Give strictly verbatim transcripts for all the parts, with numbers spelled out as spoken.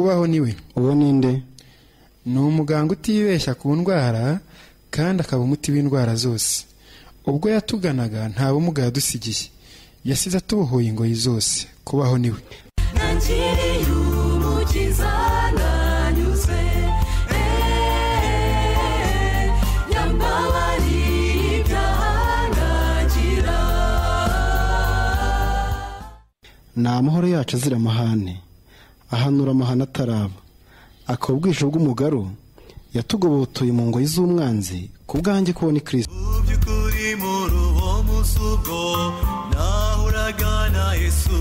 kubaho niwe. Uwo ninde? Ni umuganga utibeshya ku ndwara kandi akaba umuti w'indwara zose. Ubwo yatuganaga nta bumuga yadusigiye, yasize atubohoye ingoyi zose. Kubaho niwe. Ni amahoro yacu azira amahane, ahanura amahane ataraba. Akaba ubwisho bw'umugaru yatugobotoye mu ngoyi z'umwanzi ku bwanjye ko ni Kristo. Byukuri mu rubo musubwo nahuragana Yesu,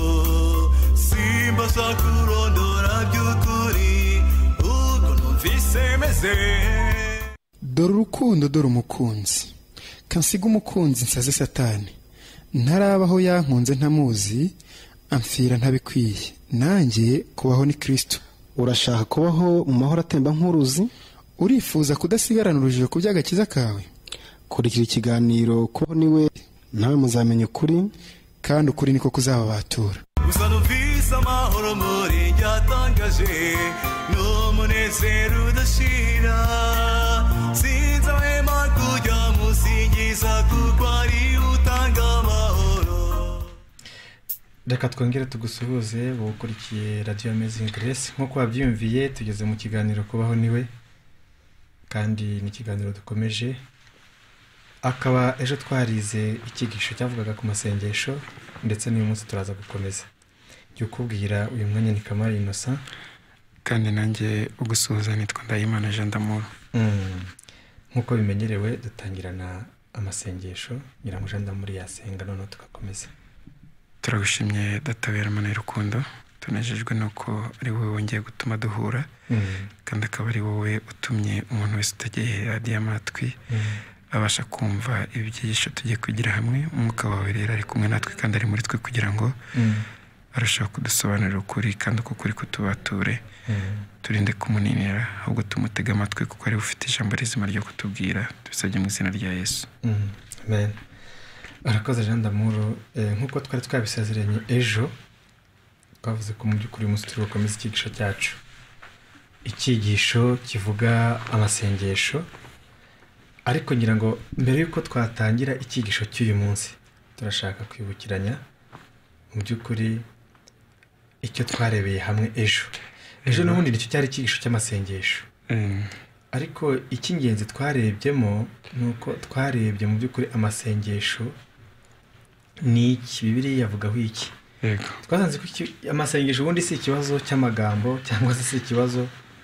simba sakurondora byukuri uko numvise meze. Dore urukundo dore umukunzi, kansiga umukunzi nsaze Satani. Ntarabaho yankunze ntamuzi, amfira ntabikwiye. Nanjye kubaho ni Kristo. Urashaka kubaho mu mahoro atemba nk'uruzi? Urifuza kudasigarana urujijo ku by'agakiza kawe? Kurikira ikiganiro Kubaho niwe, nawe muzamenya ukuri, kandi ukuri niko kuzababatura. Gusa numvise amahoro muri ryatangaje n'umunezero udashira, sinzahema kujya musingiza kuko ari utanga amahoro. Reka twongere tugusuhuze ukurikiye Radio Amazing Grace. Nkuko wabyumviye tugeze mu kiganiro Kubaho niwe, kandi ni ikiganiro dukomeje. Akaba ejo twarize ikigisho cyavugaga ku masengesho, ndetse n'uyu munsi turaza gukomeza. Cyo kubwira uyu mwanya ni Kamari Innocent, kandi nanjye ugusuhuza nitwa Ndayimana Jean d'Amour. Mm. Nkuko bimenyerewe dutangirana amasengesho, nyirango Jean d'Amour yasenga none tugakomeza. Turagushimye databera mana y'urukundo, tunejejwe nuko ari wowe wongeye gutuma duhura, mm. kandi akaba ari wowe utumye umuntu wese utegeye radiyo amatwi mm. abasha kumva ibyigisho tugiye kugira hamwe. Umwuka wawe rero ari kumwe natwe kandi ari muri twe kugira ngo mm. arushaho kudusobanurira ukuri, kandi uko kuri kutubature mm. turinde kumuninira, ahubwo tumutega amatwi kuko ari ufite ijambo rizima ryo kutubwira. Tubisabye mu izina rya Yesu. Mm. Amen. Arakoze Jean d'Amour. Eh, nkuko twari twabisezeranye ejo, twavuze ko mu by'ukuri umunsi turi gukomeza ikigisho cyacu, ikigisho kivuga amasengesho. Ariko ngira ngo mbere yuko twatangira ikigisho cy'uyu munsi, turashaka kwibukiranya mu by'ukuri icyo twarebeye hamwe ejo. Ejo n'ubundi nicyo cyari ikigisho cy'amasengesho. Mm. Ariko icy'ingenzi twarebyemo nuko twarebye mu by'ukuri amasengesho ni iki, Bibiliya yavugaho iki. Yego. Twasanze ko amasengesho ubundi si ikibazo cy'amagambo cyangwa se si ikibazo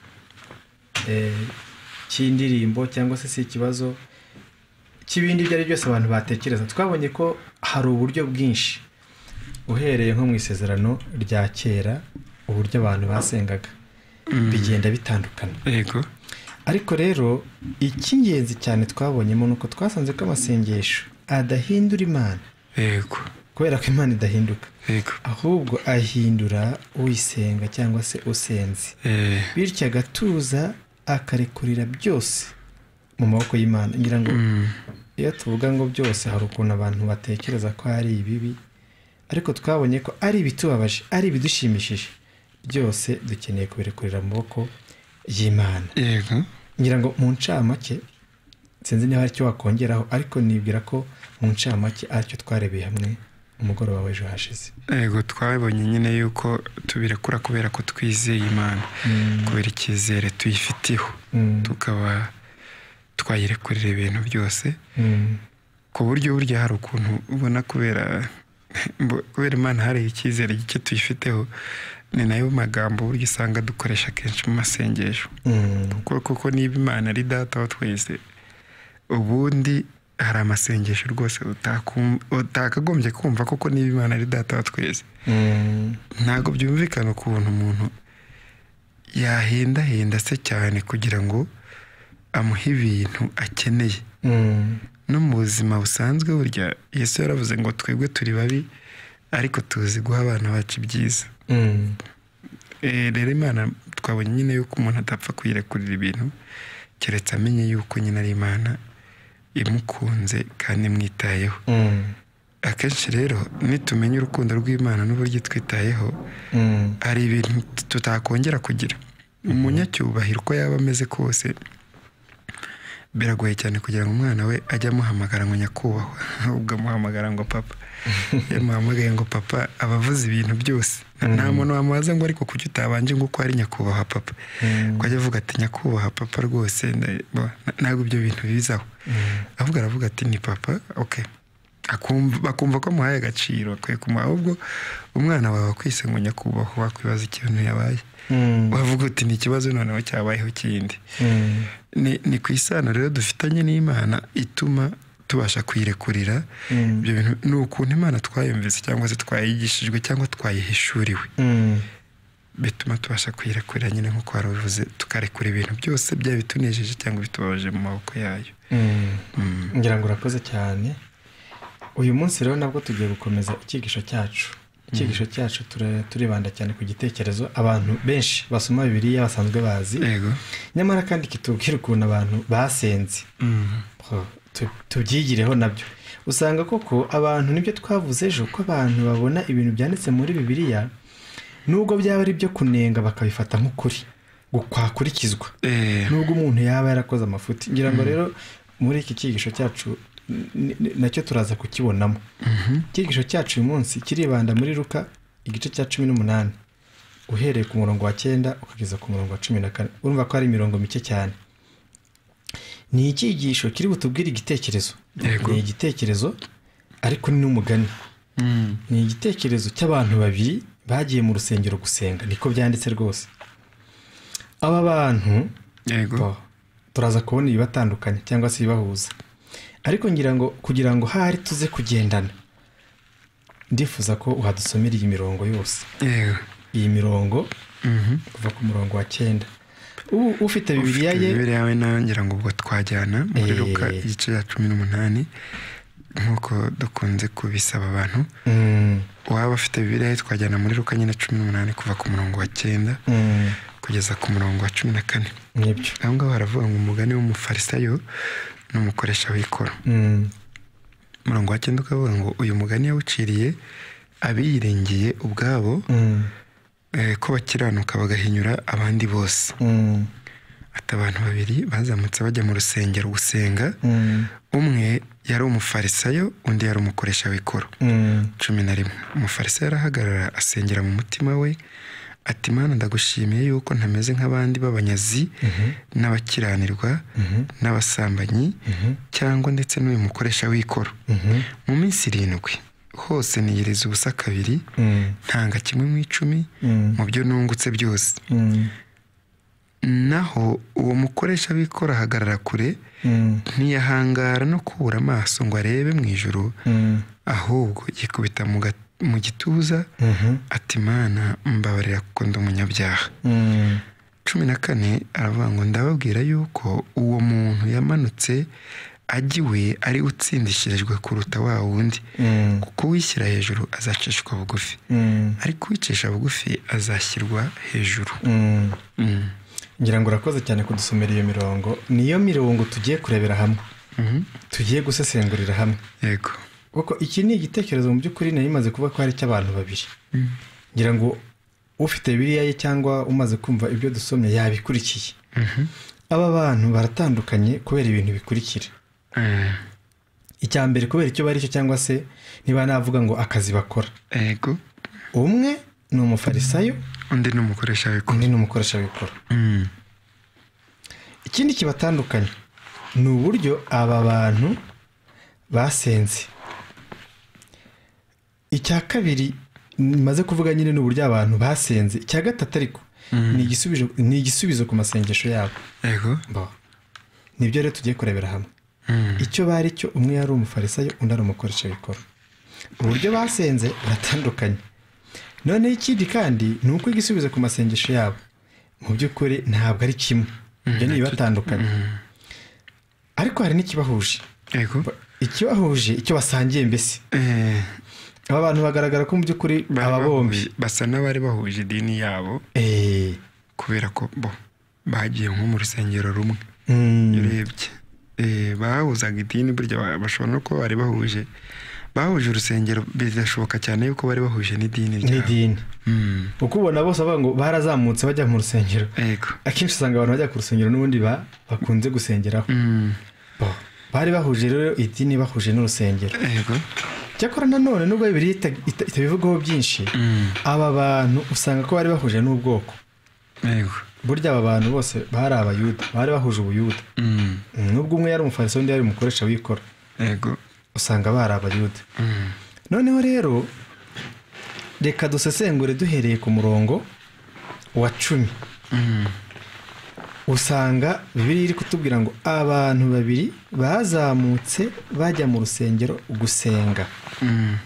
eh cy'indirimbo cyangwa se si ikibazo cy'ibindi byari byose abantu batekereza. Twabonye ko hari uburyo bwinshi, uhereye nko mu isezerano rya kera uburyo abantu basengaga mm. bigenda bitandukana. Yego. Ariko rero icy'ingenzi cyane twabonyemo nuko twasanze ko amasengesho adahindura Imana. Yego. Kubera ko Imana idahinduka. Yego. Ahubwo ahindura uyisenga cyangwa se usenzi. Eh. Bityo agatuza akarekurira byose mu maboko y'Imana. Ngira ngo mm. iyo tuvuga ngo byose hari ukuntu abantu batekereza ko ari ibibi, ariko twabonye ko ari ibitubabaje, ari ibidushimishije, byose dukeneye kubirekurira mu maboko y'Imana. Yego. Ngira ngo mu ncamake sinzi niba aricyo wakongeraho, ariko nibwira ko mu ncamake aricyo twarebeye hamwe umugoroba w'ejo hashize. Yego, twabonye nyine yuko tubirekura kubera ko twizeye Imana, mm. kubera icyizere tuyifitiho, mm. tukaba twayirekurira ibintu byose, mm. ku buryo burya hari ukuntu ubona kubera kubera Imana hari icyizere gike tuyifiteho, ni nayo magambo buryo usanga dukoresha kenshi mu masengesho. Mm. kuko kuko niba Imana ari data wa twese, ubundi hari amasengesho rwose utakagombye kumva kuko niba Imana ari data wa twese. Mm. Ntago byumvikana ukuntu umuntu yahenda henda se cyane kugira ngo amuhe ibintu akeneye. Mm. No mu buzima busanzwe burya Yesu yaravuze ngo twebwe turi babi ariko tuzi guha abana bacu ibyiza. Mm. Eh, rero Imana twabonye nyine yuko umuntu atapfa kuyirekurira ibintu keretse amenye yuko nyine ari Imana imukunze kandi mwitayeho. Mm. akenshi rero nitumenya urukundo rw'Imana n'uburyo twitayeho hari ibintu tutakongera kugira. Umunyacyubahiro uko yaba ameze kose biragoye cyane kugira ngo umwana we ajye amuhamagara ngo nyakubahwa, ahubwo amuhamagara ngo papa. Yamuhamagaye ngo papa abavuze ibintu byose. Nta muntu wamubaza ngo ariko kuki utabanje ngo uko ari nyakubahwa papa, ko ajya avuga ati nyakubahwa papa rwose ntabwo ibyo bintu bizaho. Avuga aravuga ati ni papa, okay, akumva bakumva ko muhaye agaciro, akwiye kumuha. Ahubwo umwana wawe akwise ngo nyakubahwa wakwibaza ikintu yabaye, wavuga uti ni ikibazo noneho cyabayeho kindi. Ni ku isano rero dufitanye n'Imana ituma tubasha kuyirekurira ibyo bintu. Ni ukuntu Imana twayumvise cyangwa se twayigishijwe cyangwa twayihishuriwe, bituma tubasha kuyirekurira nyine nk'uko warabivuze, tukarekura ibintu byose byaba bitunejeje cyangwa bitubabaje mu maboko yayo. Ngira ngo urakoze cyane. Uyu munsi rero nabwo tugiye gukomeza icyigisho cyacu. Icyigisho cyacu turibanda cyane ku gitekerezo abantu benshi basoma Bibiliya basanzwe bazi, yego, nyamara kandi kitubwira ukuntu abantu basenze. Tubyigireho nabyo. Usanga koko abantu nibyo twavuze ejo, ko abantu babona ibintu byanditse muri Bibiliya nubwo byaba ari byo kunenga bakabifata nk'ukuri gukwakurikizwa, nubwo umuntu yaba yarakoze amafuti. Ngira ngo rero muri iki cyigisho cyacu nacyo turaza kukibonamo. Icyigisho cyacu uyu munsi kiribanda muri Luka igice cya cumi n'umunani uhereye ku murongo wa cyenda ukageza ku murongo wa cumi na kane. Urumva ko ari imirongo mike cyane. Ni icyigisho kiri butubwire igitekerezo. Ni igitekerezo ariko ni n'umugani. Ni igitekerezo cy'abantu babiri bagiye mu rusengero gusenga, niko byanditse rwose. Aba bantu, yego, turaza kubona ibibatandukanye cyangwa se ibibahuza. Ariko ngira ngo kugira ngo hari tuze kugendana, ndifuza ko uhadusomera iyi mirongo yose. Yego. Iyi mirongo kuva ku murongo wa cyenda. Ubu ufite Bibiliya ye, Bibiliya yawe nawe ngira ngo ubwo twajyana muri Luka igice cya cumi n'umunani nk'uko dukunze kubisaba abantu. Waba afite Bibiliya ye twajyana muri Luka nyine cumi n'umunani kuva ku murongo wa cyenda kugeza ku murongo wa cumi na kane. Nibyo. Aho ngaho haravuga ngo umugani w'umufarisayo n'umukoresha w'ikoro. Umurongo wa cyenda ukavuga ngo uyu mugani yawuciriye abiyiringiye ubwabo ko bakiranuka bagahinyura abandi bose. Ati abantu babiri bazamutse bajya mu rusengero gusenga, umwe yari umufarisayo undi yari umukoresha w'ikoro. cumi na rimwe. Umufarisayo arahagarara asengera mu mutima we ati Mana ndagushimiye yuko ntameze nk'abandi b'abanyazi n'abakiranirwa n'abasambanyi cyangwa ndetse n'uyu mukoresha w'ikoro. Mu minsi irindwi hose niyiriza ubusa kabiri, ntanga kimwe mu icumi mu byo nungutse byose. Naho uwo mukoresha w'ikoro ahagarara kure, ntiyahangara no kubura amaso ngo arebe mu ijuru, ahubwo yikubita mu gituza ati Mana mbabarira kuko ndi umunyabyaha. cumi na kane aravuga ngo ndababwira yuko uwo muntu yamanutse agiwe ari utsindishirijwe kuruta wa wundi, kuko wishyira hejuru azacishwa bugufi, ariko wicisha bugufi azashyirwa hejuru. Ngira ngo urakoze cyane kudusomera iyo mirongo. Niyo mirongo tugiye kurebera hamwe, tugiye gusesengurira hamwe. Yego. Kuko iki ni igitekerezo mu by'ukuri nari maze kuvuga ko hari cy'abantu babiri. Ngira ngo ufite Bibiliya ye cyangwa umaze kumva ibyo dusomye yabikurikiye. Aba bantu baratandukanye kubera ibintu bikurikira. Icya mbere kubera icyo bari cyo cyangwa se niba navuga ngo akazi bakora. Yego. Umwe ni umufarisayo, undi ni umukoresha w'ikoro. Undi ni umukoresha w'ikoro. Ikindi kibatandukanye ni uburyo aba bantu basenze. Icya kabiri maze kuvuga nyine ni uburyo abantu basenze. Icya gatatu ariko ni igisubizo ni igisubizo ku masengesho yabo. Yego. Nibyo rero tugiye kurebera hamwe. Icyo bari cyo, umwe yari umufarisayo undi ari umukoresha w'ikoro. Uburyo basenze buratandukanye. None ikindi kandi ni uko igisubizo ku masengesho yabo mu by'ukuri ntabwo ari kimwe. Ibyo ni batandukanye. Ariko hari n'ikibahuje. Yego. Ikibahuje, icyo basangiye mbese. Eh aba bantu bagaragara ko mu by'ukuri aba bombi basa n'abari bahuje idini yabo. Eh kubera ko bo bagiye nko mu rusengero rumwe. Urebye eh bahuzaga idini burya bashobora no kuba bari bahuje bahuje urusengero bidashoboka cyane yuko bari bahuje n'idini ryabo n'idini Mm. uko ubona bose bavuga ngo barazamutse bajya mu rusengero yego akenshi usanga abantu bajya ku rusengero n'ubundi ba bakunze gusengeraho Mm. Bo, bari bahuje rero idini bahuje n'urusengero yego cyakora nanone nubwo bibiri ita- ita- itabivugaho byinshi Mm. aba bantu usanga ko bari bahuje n'ubwoko yego burya aba bantu bose bari abayuda bari bahuje ubuyuda Mm. Mm, nubwo umwe yari umufarisayo undi yari umukoresha w'ikoro yego usanga bari abayuda Mm. noneho rero reka dusesengure duhereye ku murongo wa cumi Mm. usanga bibiri iri kutubwira ngo abantu babiri bazamutse bajya mu rusengero gusenga Mm.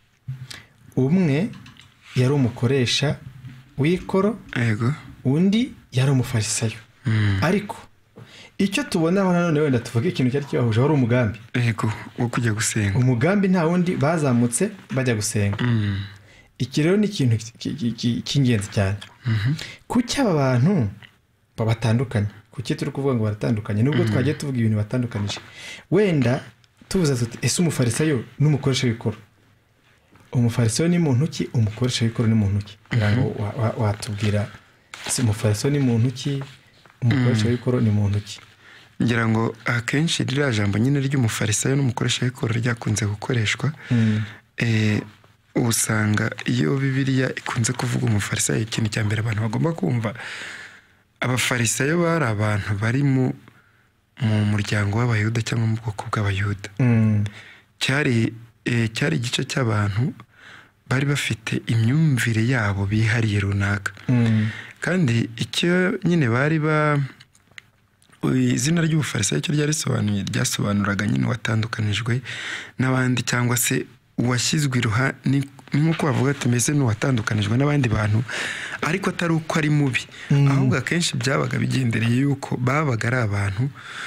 umwe yari umukoresha w'ikoro yego undi yari umufarisayo Mm. ariko icyo tubona aho nanone wenda tuvuge ikintu cyari kibahuje wari umugambi yego wo kujya gusenga umugambi nta wundi bazamutse bajya gusenga Mm. iki rero ni ikintu ki- ki- ki- cy'ingenzi cyane Mhm. kuki aba bantu batandukanye kuki turi kuvuga ngo baratandukanye nubwo twagiye tuvuga ibintu batandukanije wenda tuvuze tuti ese umufarisayo n'umukoresha w'ikoro umufarisayo ni muntu ki umukoresha w'ikoro ni muntu ki ngira ngo wa- wa- watubwira ese umufarisayo ni muntu ki umukoresha w'ikoro ni muntu ki ngira ngo akenshi ririya jambo nyine ry'umufarisayo n'umukoresha w'ikoro ryakunze gukoreshwa Mm. eh, usanga iyo bibiliya ikunze kuvuga umufarisayo ikintu cya mbere abantu bagomba kumva abafarisayo bari abantu bari mu mu muryango w'abayuda cyangwa mu bwoko bw'abayuda Mm. cyari eh, cyari igice cy'abantu bari bafite imyumvire yabo bihariye runaka Mm. kandi icyo nyine bari ba izina ry'ubufarisayo icyo ryarisobanuye ryasobanuraga nyine watandukanijwe n'abandi cyangwa se uwashyizwe iruhande ni nk'uko bavuga ati mbese n'uwatandukanijwe n'abandi bantu ariko atari uko ari mubi ahubwo akenshi byabaga bigendereye yuko babaga ari abantu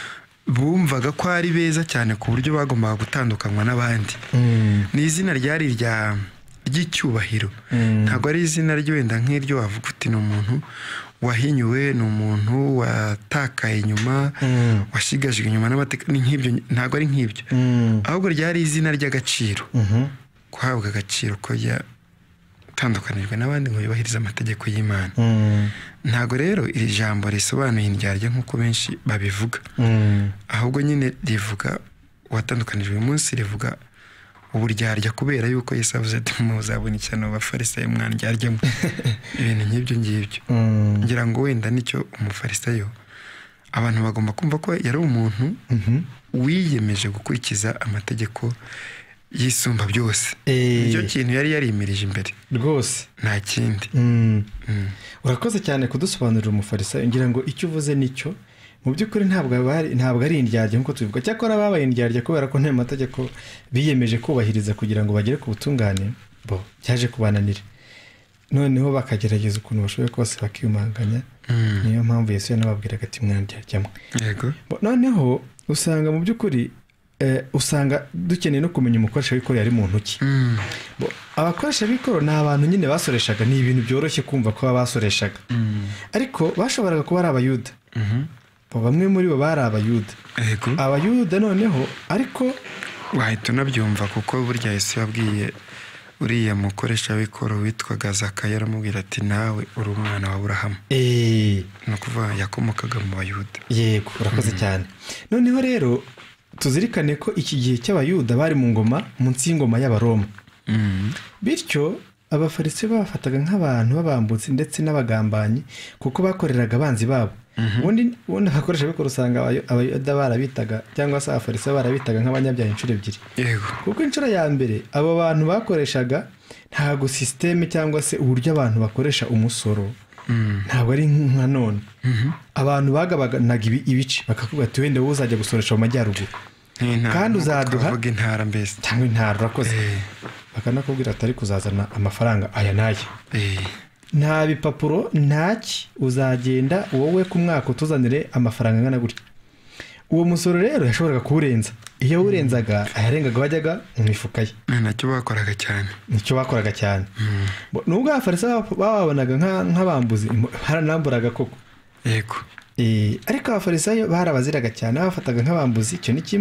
bumvaga ko ari beza cyane ku buryo bagombaga gutandukanywa n'abandi Mm. ni izina ryari rya ry'icyubahiro Mm. ntabwo ari izina ry'wenda nk'iryo wavuga uti ni umuntu wahinyuwe ni umuntu watakaye inyuma Mm. washigajwe inyuma n'amateka ni nk'ibyo ntabwo ari nk'ibyo Mm. ahubwo ryari izina ry'agaciro Mhm. guhabwa agaciro ko yatandukanijwe n'abandi ngo yubahirize amategeko y'Imana Mm. ntabwo rero iri jambo risobanuye indyarya nk'uko benshi babivuga Mm. ahubwo nyine rivuga uwatandukanijwe uyu munsi rivuga uburyarya kubera yuko Yesu avuze ati muzabona ishyano abafarisayo mwandyarya ibintu nk'ibyo ngibyo Mm. ngira ngo wenda nicyo umufarisayo abantu bagomba kumva ko yari umuntu Mhm. wiyemeje gukurikiza amategeko yisumba byose Eh. nicyo kintu yari yarimirije imbere rwose nta kindi Mm. Mm. urakoze cyane kudusobanurira umufarisayo ngira ngo icyo uvuze nicyo mu by'ukuri ntabwo bari ntabwo ari indyarya nk'uko tubivuga cyakora babaye indyarya kubera ko nta mategeko biyemeje kubahiriza kugira ngo bagere ku butungane bo byaje kubananira noneho bakagerageza ukuntu bashoboye kose bakiyumanganya Mm. niyo mpamvu Yesu yanababwiraga ati mwandyarya yego noneho usanga mu by'ukuri eh, usanga dukeneye no kumenya umukoresha w'ikoro yari muntu ki Mm. Bo, abakoresha b'ikoro ni abantu nyine basoreshaga ni ibintu byoroshye kumva ko baba basoreshaga Mm. ariko bashoboraga kuba ari abayuda Mhm. Bo, bamwe muri bo bari abayuda yego abayuda noneho ariko wahita unabyumva kuko burya Yesu yabwiye uriya mukoresha w'ikoro witwaga Zakayo aramubwira ati nawe uri umwana wa Aburahamu eh, ni ukuvuga yakomokaga mu bayuda yego urakoze cyane noneho rero tuzirikane ko iki gihe cy'abayuda bari mu ngoma munsi y'ingoma y'abaroma Mm. bityo abafarisayo babafataga nk'abantu b'abambutsi ndetse n'abagambanyi kuko bakoreraga abanzi babo ubundi ubundi abakoresha b'ikoro usanga abayo- abayuda barabitaga cyangwa se abafarisayo barabitaga nk'abanyabyaha inshuro ebyiri yego kuko inshuro ya mbere abo bantu bakoreshaga ntabwo sisiteme cyangwa se uburyo abantu bakoresha umusoro Mm. ntabwo ari nka none Mhm. abantu bagabanaga ibi- ibice bakakubwira ati wenda wowe uzajya gusoresha mu majyaruguru Nk'intara, kandi nk'uko uzaduha- twavuga intara mbese cyangwa intara urakoze Eh. bakanakubwira atari kuzazana amafaranga aya n'aya Eh. nta bipapuro ntaki uzagenda wowe ku mwaka utuzanire amafaranga angana gutya uwo musoro rero yashoboraga kuwurenza iyo awurenzaga ayarengaga wajyaga mu mifuka ye ni nacyo bakoraga cyane nicyo bakoraga cyane Bo- nubwo abafarisayo bababonaga nka- nk'abambuzi baranamburaga koko yego Eh, ariko abafarisayo barabaziraga cyane babafataga nk'abambuzi icyo ni kimwe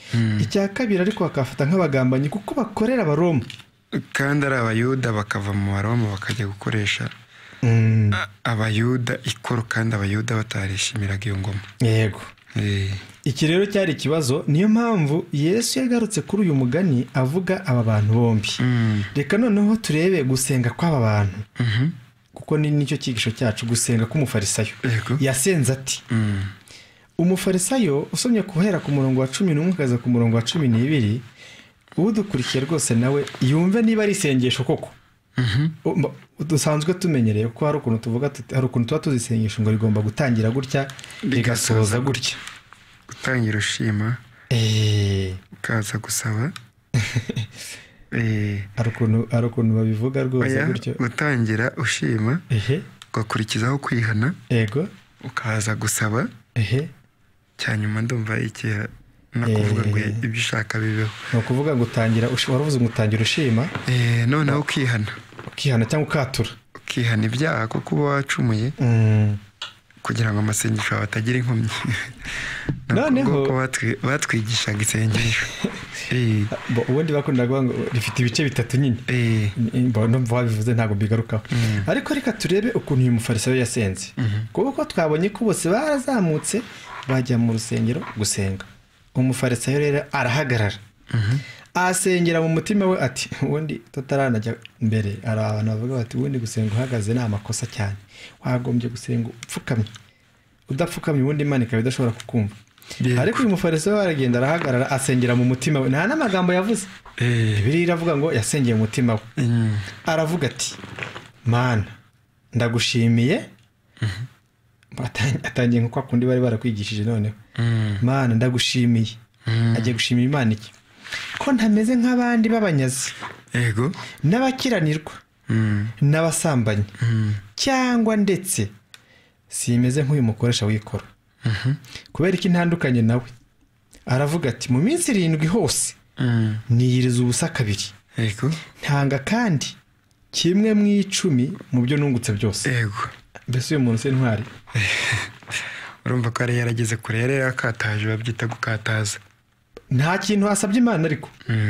icya kabiri ariko bakafata nk'abagambanyi kuko bakorera abaroma kandi ari abayuda bakava mu baroma bakajya gukoresha abayuda ikoro kandi abayuda batarishimiraga iyo ngoma. Yego. Iki rero cyari ikibazo, niyo mpamvu Yesu yagarutse kuri uyu mugani avuga aba bantu bombi. Reka noneho turebe gusenga kw'aba bantu kuko ni nicyo cyigisho cyacu, gusenga k'umufarisayo. Yasenze ati umufarisayo usomye kuhera ku murongo wa cumi n'umwe ukaza ku murongo wa cumi n'ibiri, udukurikiye rwose nawe yumve niba ari isengesho koko. Dusanzwe tumenyereye ko hari ukuntu tuvuga hari ukuntu tuba tuzisengesha ngo rigomba gutangira gutya rigasoza gutya. Gutangira ushima eh ukaza gusaba eh hari ukuntu hari ukuntu babivuga rwose gutyo. Gutangira ushima ehe ugakurikizaho kwihana yego ukaza gusaba ehe cyanyuma ndumva iki no kuvuga ngo ibyo ushaka bibeho. No kuvuga ngo utangira waravuze ngo utangira ushima eh noneho ukihana ukihana cyangwa ukatura ukihana ibyaha kuko uba wacumuye kugira ngo amasengesho atagira inkomyi. Noneho batwigishaga isengesho eh ubundi bakundaga ngo rifite ibice bitatu nyine eh mbona babivuze ntago bigarukaho. Ariko reka turebe ukuntu uyu mufarisayo yasenze kuko twabonye ko bose barazamutse bajya mu rusengero gusenga. Umufarisayo rero arahagarara asengera mu mutima we ati ubundi tutaranajya mbere ari abantu bavuga bati ubundi gusenga uhagaze ni amakosa cyane, wagombye gusenga upfukamye, udapfukamye ubundi Imana ikaba idashobora kukumva. Ariko uyu mufarisayo aragenda arahagarara asengera mu mutima we, nta n'amagambo yavuze. Bibiliya iravuga ngo yasengeye mu mutima we. Aravuga ati Mana ndagushimiye, atangiye nko kwa kundi bari barakwigishije noneho. Mana ndagushimiye. Agiye gushimira Imana iki? Ko ntameze nk'abandi babanyazi. Yego. N'abakiranirwa. N'abasambanyi. Cyangwa ndetse simeze nk'uyu mukoresha w'ikoro. Kubera iki ntandukanye nawe. Aravuga ati mu minsi irindwi hose niyiriza ubusa kabiri. Yego. Ntanga kandi kimwe mu icumi mu byo nungutse byose. Yego. Mbese uyu muntu se ntwari. Urumva ko ari yarageze kure yari yakataje babyita gukataza. Nta kintu asabye Imana ariko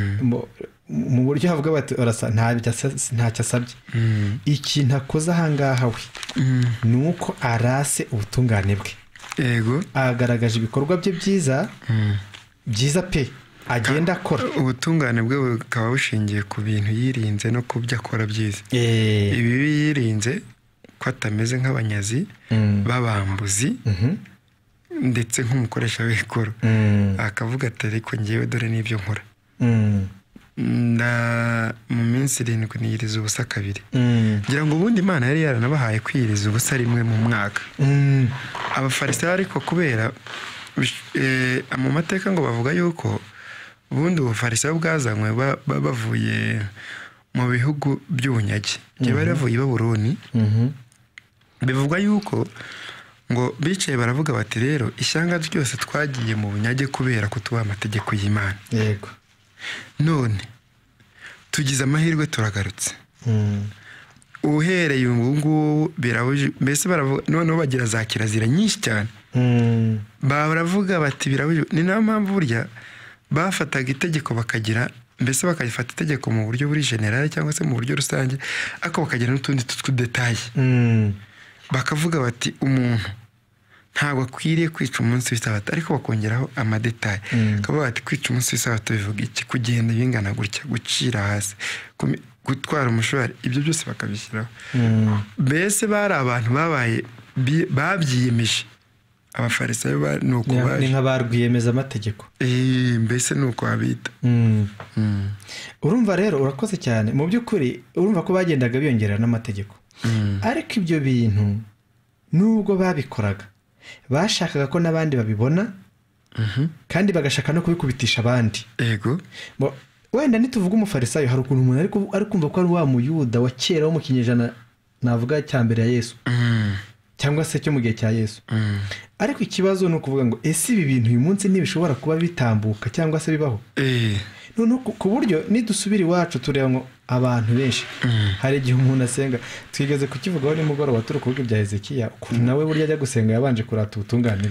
mu buryo havuga bati orasa nta ntacyo asabye. Ikintu akoze ahangaha we nuko arase ubutungane bwe. Yego. Agaragaje ibikorwa bye byiza byiza pe agenda akora. Ubutungane bwe bukaba bushingiye ku bintu yirinze no kubyo akora byiza. Eh ibi yirinze ko atameze nk'abanyazi babambuzi ndetse nk'umukoresha w'ikoro. Akavuga ati ariko ngiyewe dore n'ibyo nkora. Nda mu minsi irindwi niyiriza ubusa kabiri. Ngira ngo ubundi Imana yari yaranabahaye kwiyiriza ubusa rimwe mu mwaka. Abafarisayo ariko kubera mu mateka ngo bavuga yuko ubundi ubufarisayo bwazanywe bavuye mu bihugu by'ubunyage. Gihe bari bavuye i Babuloni. Bivugwa yuko ngo bicaye baravuga bati rero ishyanga ryose twagiye mu bunyage kubera kutuba amategeko y'Imana. Yego. None tugize amahirwe turagarutse. Uhereye ubu ngubu birabuje mbese baravuga noneho bagira za kirazira nyinshi cyane. Baravuga bati birabuje, ni nayo mpamvu burya bafataga itegeko bakagira mbese bakayifata itegeko mu buryo buri general cyangwa se mu buryo rusange ariko bakagira n'utundi tw'udetaye. Bakavuga bati umuntu ntabwo akwiriye kwica umunsi w'isabato ariko bakongeraho amadetaye. Kavuga bati kwica umunsi w'isabato bivuga iki, kugenda bingana gutya, gucira hasi, gutwara umushwari, ibyo byose bakabishyiraho. Mbese bari abantu babaye babyiyemeje. Abafarisayo bari nuko bari nk'abarwiyemeza amategeko. Eh mbese nuko abita. Urumva rero urakoze cyane mu by'ukuri, urumva ko bagendaga biyongera n'amategeko. Ariko ibyo bintu nubwo babikoraga bashakaga ko nabandi babibona kandi bagashaka no kubikubitisha abandi. Yego. Wenda nituvuga umufarisayo hari ukuntu umuntu ariko ari kumva ko ari wa muyuda wa kera wo mu kinyejana navuga cya mbere ya Yesu cyangwa se cyo mu gihe cya Yesu. Ariko ikibazo no kuvuga ngo ese ibi bintu uyu munsi ntibishobora kuba bitambuka cyangwa se bibaho. Eh none ku buryo nidusubira iwacu tureba ngo abantu benshi hari igihe umuntu asenga twigeze kukivugaho nimugoroba turi kuvuga ibya Hezekiya ukuntu nawe burya ajya gusenga yabanje kurata ubutungane bwe.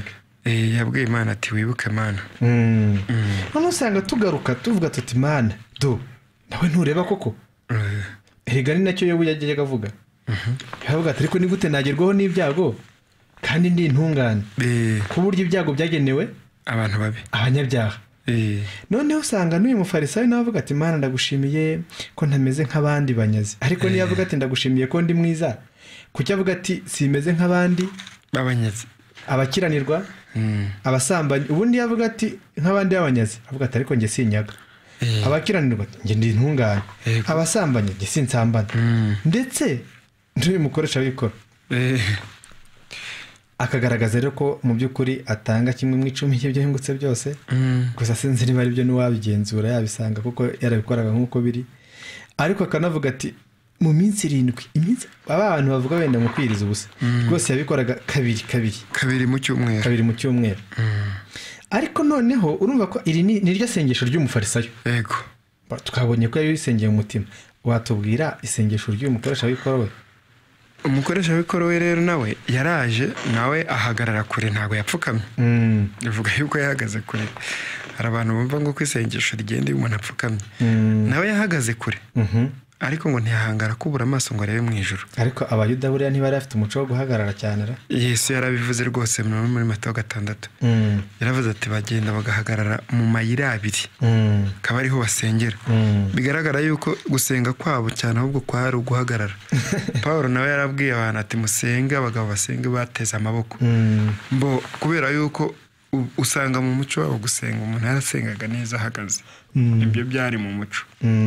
eh yabwiye Imana ati wibuke Mana. Mm. None usanga tugaruka tuvuga tuti Mana do nawe ntureba koko. Erega ni nacyo yobu yagiye gavuga. Mhm. Yavuga ati ariko ni gute nagerwaho n'ibyago kandi ndi intungane. Eh ku buryo ibyago byagenewe abantu babi abanyabyaha. Eh none usanga n'uyu mufarisayo navuga ati Mana ndagushimiye ko ntameze nk'abandi banyazi ariko niyo avuga ati ndagushimiye ko ndi mwiza kuki avuga ati simeze nk'abandi babanyazi abakiranirwa mm. abasambanye ubundi yavuga ati nk'abandi babanyazi avuga ati ariko nge sinyaga eh. abakiranirwa nge ndi intungane eh. abasambanye nge sinsambana mm. ndetse n'uyu mukoresha w'ikoro eh. akagaragaza rero ko mu by'ukuri atanga kimwe mu icumi y'ibyo yungutse byose gusa sinzi niba ari byo n'uwabigenzura yabisanga kuko yarabikoraga nk'uko biri ariko akanavuga ati mu minsi irindwi iminsi abantu bavuga wenda mu kwiriza ubusa rwose yabikoraga kabiri kabiri kabiri mu cyumweru kabiri mu cyumweru ariko noneho urumva ko iri ni ryo sengesho ry'umufarisayo yego tukabonye ko yabisengeye mu mutima watubwira isengesho ry'umukoresha w'ikoro we umukoresha w'ikoro we rero nawe yaraje nawe ahagarara kure ntago yapfukamye bivuga yuko yahagaze kure hari abantu bumva ngo kwisengesho rigende iyo umuntu apfukamye nawe yahagaze kure ariko ngo ntiyahangara kubura amaso ngo arebe mu ijuru ariko abayuda buriya ntibari afite umuco wo guhagarara cyane ra Yesu yarabivuze rwose muri Matayo gatandatu yaravuze ati bagenda bagahagarara mu mayira abiri kaba ariho basengera bigaragara yuko gusenga kwabo cyane ahubwo kwari uguhagarara Paulo nawe yarabwiye abantu ati musenge abagabo basenge bateze amaboko mbo kubera yuko usanga mu muco wabo gusenga umuntu yarasengaga neza ahagaze ibyo byari mu muco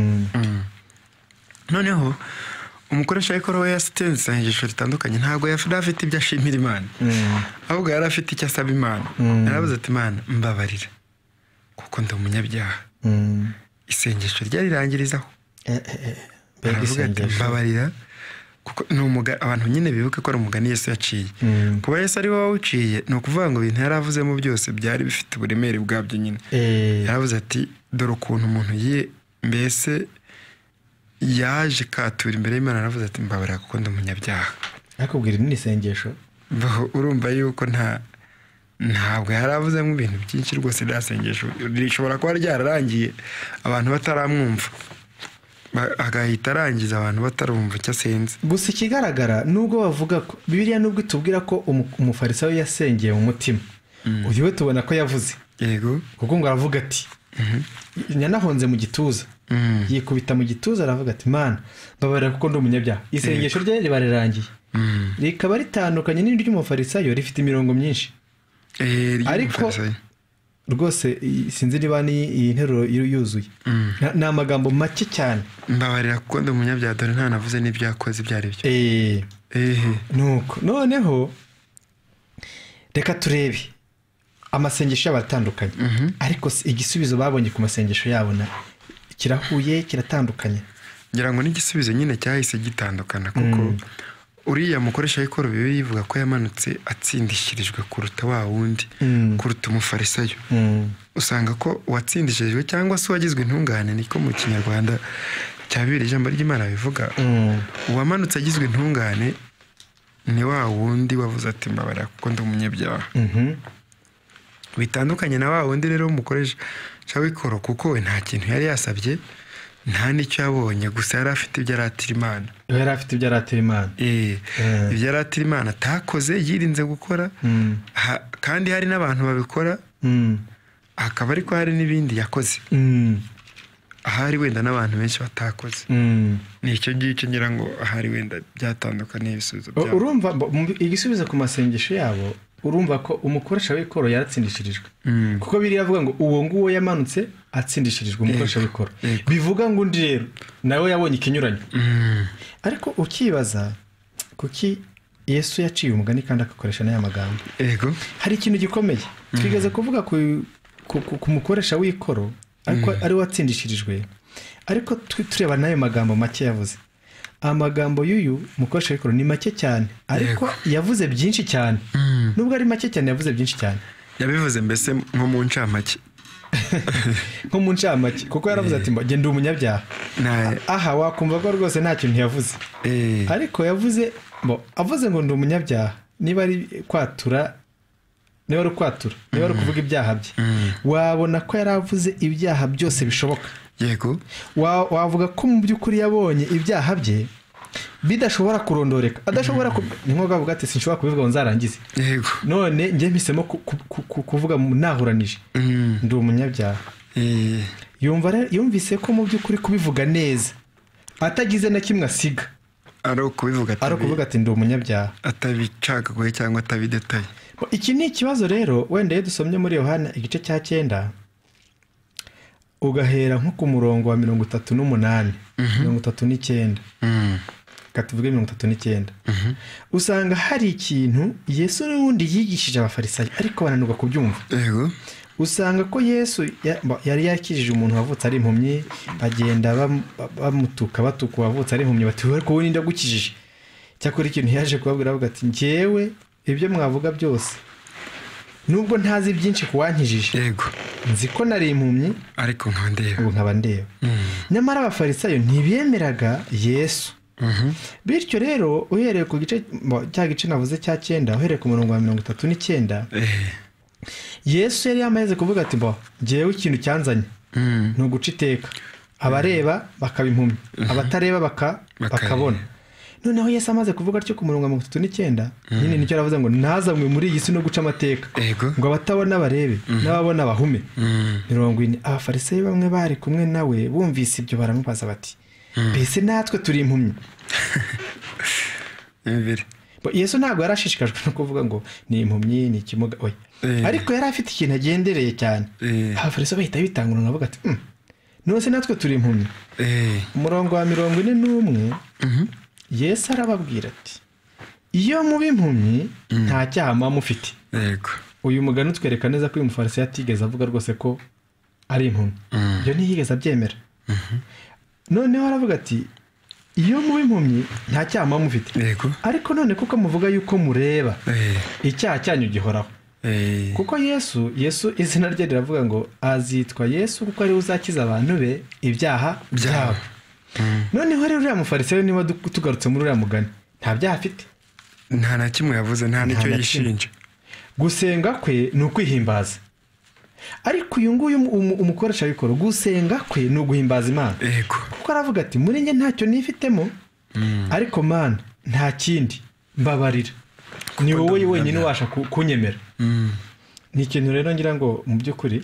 noneho umukoresha w'ikoro we yasitenze isengesho ritandukanye ntabwo yafite ibyo ashimira Imana ahubwo yari afite icyo asaba Imana yaravuze ati Imana mbabarira kuko ndi umunyabyaha isengesho ryarirangirizaho mbabarira kuko ni umugani abantu nyine bibuke ko ari umugani Yesu yaciye kuba Yesu ari wowe uciye ni ukuvuga ngo ibintu yaravuzemo byose byari bifite uburemere bwabyo nyine yaravuze ati dore ukuntu umuntu yiye mbese yaje katura imbere y'Imana aravuze ati mbabarira kuko ndi umunyabyaha akubwira ni isengesho urumva yuko nta ntabwo yaravuzemo ibintu byinshi rwose ryasengesho rishobora kuba ryararangiye abantu bataramwumva agahita arangiza abantu batarumva icyo asenze gusa ikigaragara nubwo bavuga ko Bibiliya nubwo itubwira ko umufarisayo yasengeye mu mutima uyu we tubona ko yavuze yego kuko ngo aravuga ati nyanahonze mu gituza yikubita mu gituza aravuga ati Mana mbabarira kuko ndi umunyabyaha isengesho rye riba rirangiye rikaba ritandukanye n'iry'umufarisayo rifite imirongo myinshi ariko rwose sinzi niba ni iyi nteruro yuzuye ni amagambo make cyane mbabarira kuko ndi umunyabyaha dore nta navuze n'ibyo yakoze ibyo ari byo nuko noneho reka turebe amasengesho yabo atandukanye ariko igisubizo babonye ku masengesho yabo na kirahuye kiratandukanye ngira ngo n'igisubizo nyine cyahise gitandukana kuko uriya mukoresha w'ikoro bibi yivuga ko yamanutse atsindishirijwe kuruta wa wundi kuruta umufarisayo usanga ko watsindishirijwe cyangwa se wagizwe intungane niko mu kinyarwanda cya Bibiliya ijambo ry'Imana bivuga uwamanutse agizwe intungane ni wa wundi wavuze ati mbabarira kuko ndi umunyabyaha bitandukanye na wa wundi rero umukoresha w'ikoro kuko we nta kintu yari yasabye nta n'icyo yabonye gusa yari afite ibyo aratira Imana yari afite ibyo aratira Imana eh ibyo aratira Imana atakoze yirinze gukora kandi hari n'abantu babikora akaba ariko hari n'ibindi yakoze ahari wenda n'abantu benshi batakoze nicyo ngicyo ngira ngo ahari wenda byatandukanye ibisubizo byabo urumva igisubizo ku masengesho yabo urumva ko umukoresha w'ikoro yaratsindishirijwe kuko biri yavuga ngo uwo nguwo yamanutse atsindishirijwe umukoresha w'ikoro bivuga ngo undi rero nawe yabonye ikinyuranyo ariko ukibaza kuki Yesu yaciye umugani kandi akakoresha n'aya magambo yego hari ikintu gikomeye twigeze kuvuga ku mukoresha w'ikoro ariko ari watsindishirijwe ariko tureba n'ayo magambo make yavuze amagambo y'uyu mukoresha w'ikoro ni make cyane ariko yavuze byinshi cyane nubwo ari make cyane yavuze byinshi cyane yabivuze mbese nko mu ncamake nko mu ncamake kuko yaravuze ati genda umunyabyaha aha wakumva ko rwose nta kintu yavuze ariko yavuze bo avuze ngo ndi umunyabyaha niba ari kwatura niba ari ukwatura niba ari ukuvuga ibyaha bye wabona ko yaravuze ibyaha byose bishoboka yego wavuga ko mu by'ukuri yabonye ibyaha bye bidashobora kurondoreka adashobora ni nko gavuga ati sinshobora kubivuga ngo nzarangize yego none njye mpisemo kuvuga nahuranije ndi umunyabyaha yumva yumvise ko mu by'ukuri kubivuga neza atagize na kimwe asiga ari ukubivuga ati ari ukuvuga ati ndi umunyabyaha atabicagagoye cyangwa atabidetaye. Iki ni ikibazo rero wenda iyo dusomye muri Yohana igice cya cyenda ugahera nko ku murongo wa mirongo itatu n'umunani mirongo itatu n'icyenda katuvuge mirongo itatu n'icyenda usanga hari ikintu Yesu n'ubundi yigishije abafarisayo ariko bananirwa kubyumva. Yego usanga ko Yesu yari yakijije umuntu wavutse ari impumyi bagenda bamutuka batuka wavutse ari impumyi bati ariko wowe ninde gukijije cyakora ikintu yaje kubabwira avuga ati njyewe ibyo mwavuga byose nubwo ntazi byinshi kuwankijije yego nzi ko nari impumyi ariko nkaba ndeba ubu nkaba ndeba nyamara abafarisayo ntibemeraga Yesu. Bityo rero uhereye ku gice cya gice navuze cya cyenda uhereye ku murongo wa mirongo itatu n'icyenda Yesu yari yamaze kuvuga ati bo ngewe ikintu cyanzanye no guca iteka abareba bakaba impumyi abatareba bakabona. Noneho Yesu amaze kuvuga atyo ku murongo wa mirongo itatu n'icyenda nyine nicyo aravuze ngo nazamwe muri iyi si no guca amateka ngo abatabona barebe n'ababona bahume. mirongo ine abafarisayo bamwe bari kumwe nawe bumvise ibyo baramubaza bati mbese natwe turi impumyi. Yesu ntabwo yarashishikajwe no kuvuga ngo ni impumyi ni ikimuga oya ariko yari afite ikintu agendereye cyane. Abafarisayo bahita bitangura bavuga ati nose natwe turi impumyi. Umurongo wa mirongo ine n'umwe Yesu arababwira ati iyo mubi impumyi nta cyaha muba mufite. Yego uyu mugani utwereka neza ko uyu mufarisayo atigeze avuga rwose ko ari impumyi ibyo ntiyigeze abyemera. Noneho aravuga ati iyo mubi impumyi nta cyaha muba mufite ariko none kuko muvuga yuko mureba icyaha cyanyu gihoraho kuko Yesu Yesu izina rye riravuga ngo azitwa Yesu kuko ari uzakiza abantu be ibyaha byabo. Noneho rero uriya mufarisayo niba tugarutse muri uriya mugani nta byaha afite nta na kimwe yavuze nta n'icyo yishinja. Gusenga kwe ni ukwihimbaza ariko uyu nguyu umukoresha bikora gusenga kwe ni uguhimbaza Imana kuko aravuga ati muri njye ntacyo nifitemo ariko Mana nta kindi mbabarira ni wowe wenyine ubasha kunyemera. Ni ikintu rero ngira ngo mu by'ukuri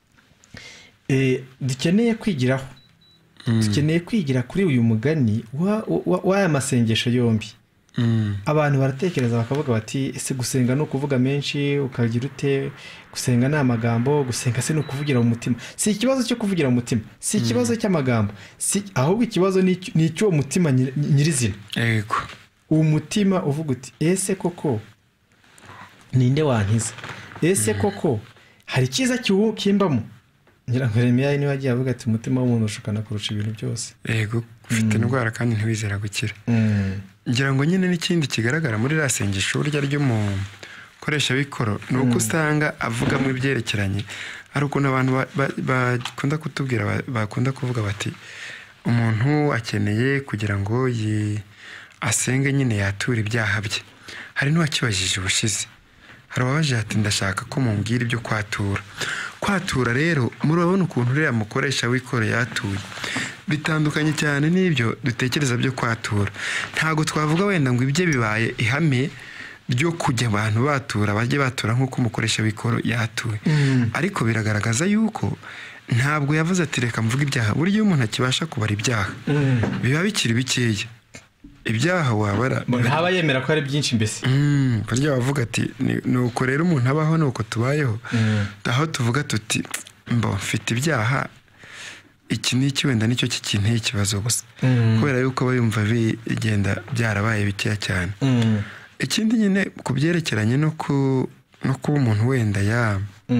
dukeneye kwigiraho dukeneye kwigira kuri uyu mugani w'aya masengesho yombi. Abantu baratekereza bakavuga bati ese gusenga no kuvuga menshi ukagira ute gusenga ni amagambo gusenga se no kuvugira mu mutima. Si ikibazo cyo kuvugira mu mutima si ikibazo cy'amagambo si ahubwo ikibazo ni icyo mutima nyirizina. Yego umutima uvuga uti ese koko ninde wankiza ese koko hari cyiza kimbamo. Ngira ngo Yeremiya niwe yagiye avuga ati umutima w'umuntu ushukana kurusha ibintu byose. Yego ufite indwara kandi ntiwizera gukira. Ngira ngo nyine n'ikindi kigaragara muri rasengesho urya ry'umukoresha bikoro ni uko usanga avuga mu ibyerekeranye ari ukuntu abantu bakunda kutubwira bakunda kuvuga bati umuntu akeneye kugira ngo asenge nyine yatura ibyaha bye. Hari n'uwakibajije ubushize hari uwabaje ati ndashaka ko mumbwira ibyo kwatura. Kwatura rero murabona ukuntu uriya mukoresha w'ikoro yatuye bitandukanye cyane n'ibyo dutekereza byo kwatura. Ntago twavuga wenda ngo ibye bibaye ihame ryo kujya abantu batura bajye batura nk'uko umukoresha w'ikoro yatuye ariko biragaragaza yuko ntabwo yavuze ati reka mvuga ibyaha. Buryo umuntu akibasha kubara ibyaha biba bikiri bikeya ibyaha wabara ntaba yemera ko ari byinshi mbese. Buryo bavuga ati nuko rero umuntu abaho nuko tubayeho aho tuvuga tuti mbo mfite ibyaha iki n'iki wenda nicyo kikinteye ikibazo gusa kubera yuko bayumva bigenda byarabaye bikeya cyane. Ikindi nyine ku byerekeranye no kuba umuntu wenda ya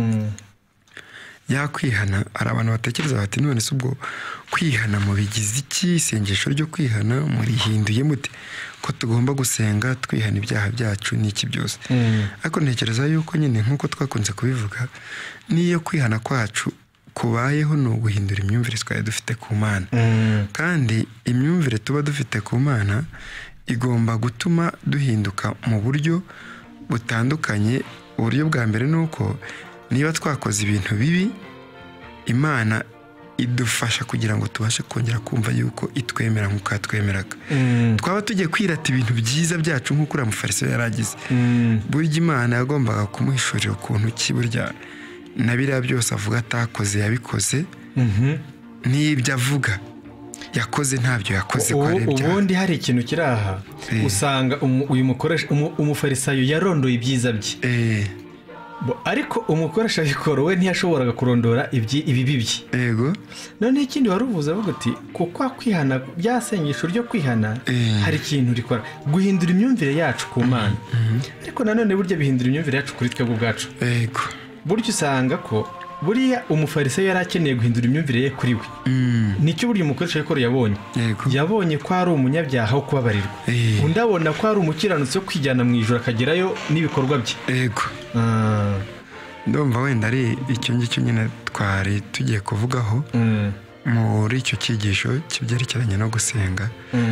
yakwihana hari abantu batekereza bati none se ubwo kwihana mu bigize iki isengesho ryo kwihana murihinduye mute ko tugomba gusenga twihana ibyaha byacu n'iki byose. Ariko ntekereza yuko nyine nk'uko twakunze kubivuga niyo kwihana kwacu kubayeho ni uguhindura imyumvire twari dufite ku Mana kandi imyumvire tuba dufite ku Mana igomba gutuma duhinduka mu buryo butandukanye uburyo bwa mbere ni uko niba twakoze ibintu bibi Imana idufasha kugira ngo tubashe kongera kumva yuko itwemera nk'uko yatwemeraga twaba tugiye kwirata ibintu byiza byacu nk'uko uriya mufarisayo yaragize burya Imana yagombaga kumuhishurira ukuntu ki burya na biriya byose avuga atakoze yabikoze n'ibyo avuga yakoze ntabyo yakoze ko ari ibyaha. Ubundi hari ikintu kiri aha usanga uyu mukoresha umufarisayo yarondoye ibyiza bye ariko umukoresha bikoro we ntiyashoboraga kurondora ibibi bye. Yego. None ikindi waruvuze avuga ati kuko kwihana byasengesho ryo kwihana hari ikintu rikora guhindura imyumvire yacu ku Mana. Ariko nanone burya bihindura imyumvire yacu kuri twebwe ubwacu. Yego. Burya usanga ko buriya umufarisayo yarakeneye guhindura imyumvire ye kuri we. Nicyo burya umukoresha bikoro yabonye. Yabonye ko ari umunyabyaha wo kubabarirwa. Undi abona ko ari umukiranutsi wo kwijyana mu ijuru akagerayo n'ibikorwa bye. Yego. Ndumva wenda ari icyo ngicyo nyine twari tugiye kuvugaho muri icyo cyigisho kibyerekeranye no gusenga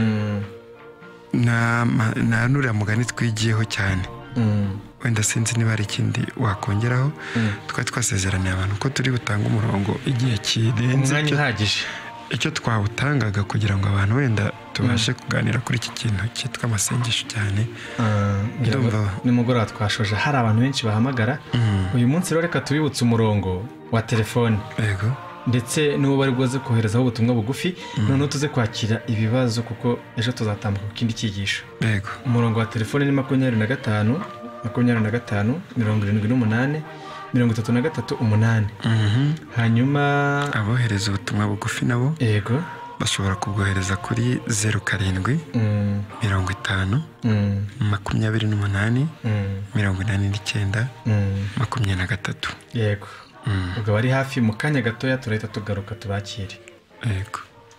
na nuriya mugani twigiyeho cyane. Wenda sinzi niba ari ikindi wakongeraho twari twasezeraniye abantu ko turi butanga umurongo igihe kirenze icyo twawutangaga kugira ngo abantu wenda tubashe kuganira kuri iki kintu cyitwa amasengesho cyane. Nimugoroba twashoje hari abantu benshi bahamagara uyu munsi rero reka tubibutse umurongo wa telefone. Yego. Ndetse n'uwo bari bwoze koherezaho ubutumwa bugufi noneho tuze kwakira ibibazo kuko ejo tuzatambuka ku kindi cyigisho. Yego. Umurongo wa telefone ni makumyabiri na gatanu makumyabiri na gatanu mirongo irindwi n'umunani mirongo itatu na gatatu umunani. Hanyuma abohereza ubutumwa bugufi nabo yego bashobora kubwohereza kuri zeru karindwi mirongo itanu makumyabiri n'umunani mirongo inani n'icyenda makumyabiri na gatatu. Yego. Ubwo bari hafi mu kanya gatoya turahita tugaruka tubakire. Yego.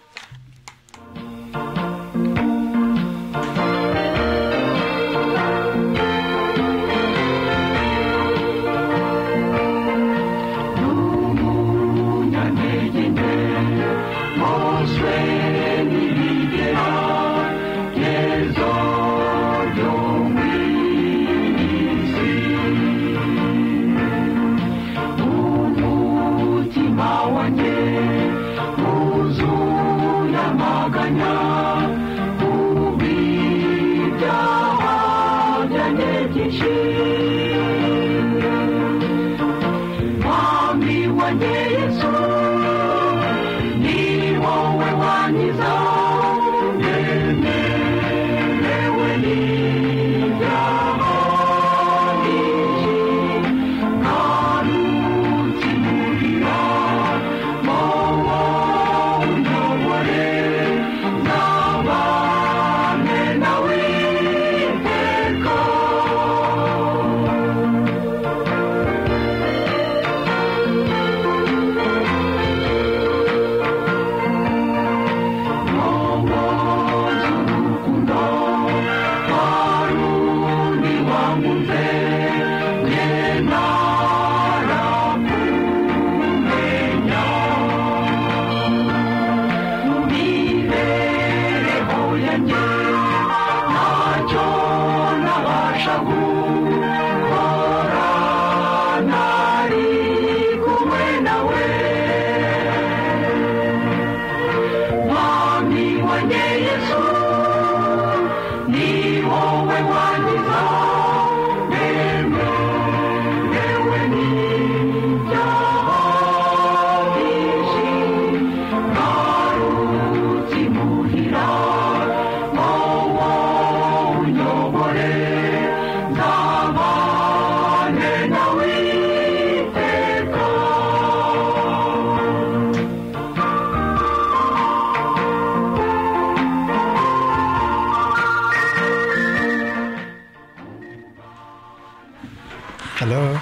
Hello.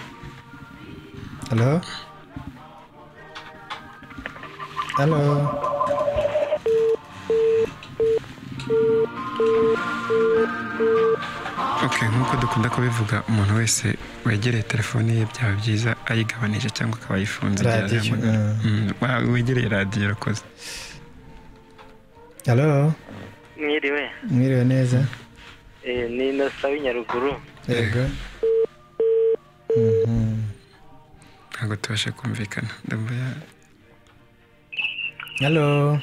Hello. Hello. Okay, nkuko dukunda kubivuga umuntu wese wegereye telefone ye byaba byiza ayigabanije cyangwa akaba yifunze wegereye radiyo rakoze. Hello. Mwiriwe. Mwiriwe neza. Eh ni Innocent Nyaruguru. Yego. ntabwo tubashe kumvikana ndumva ya Hello.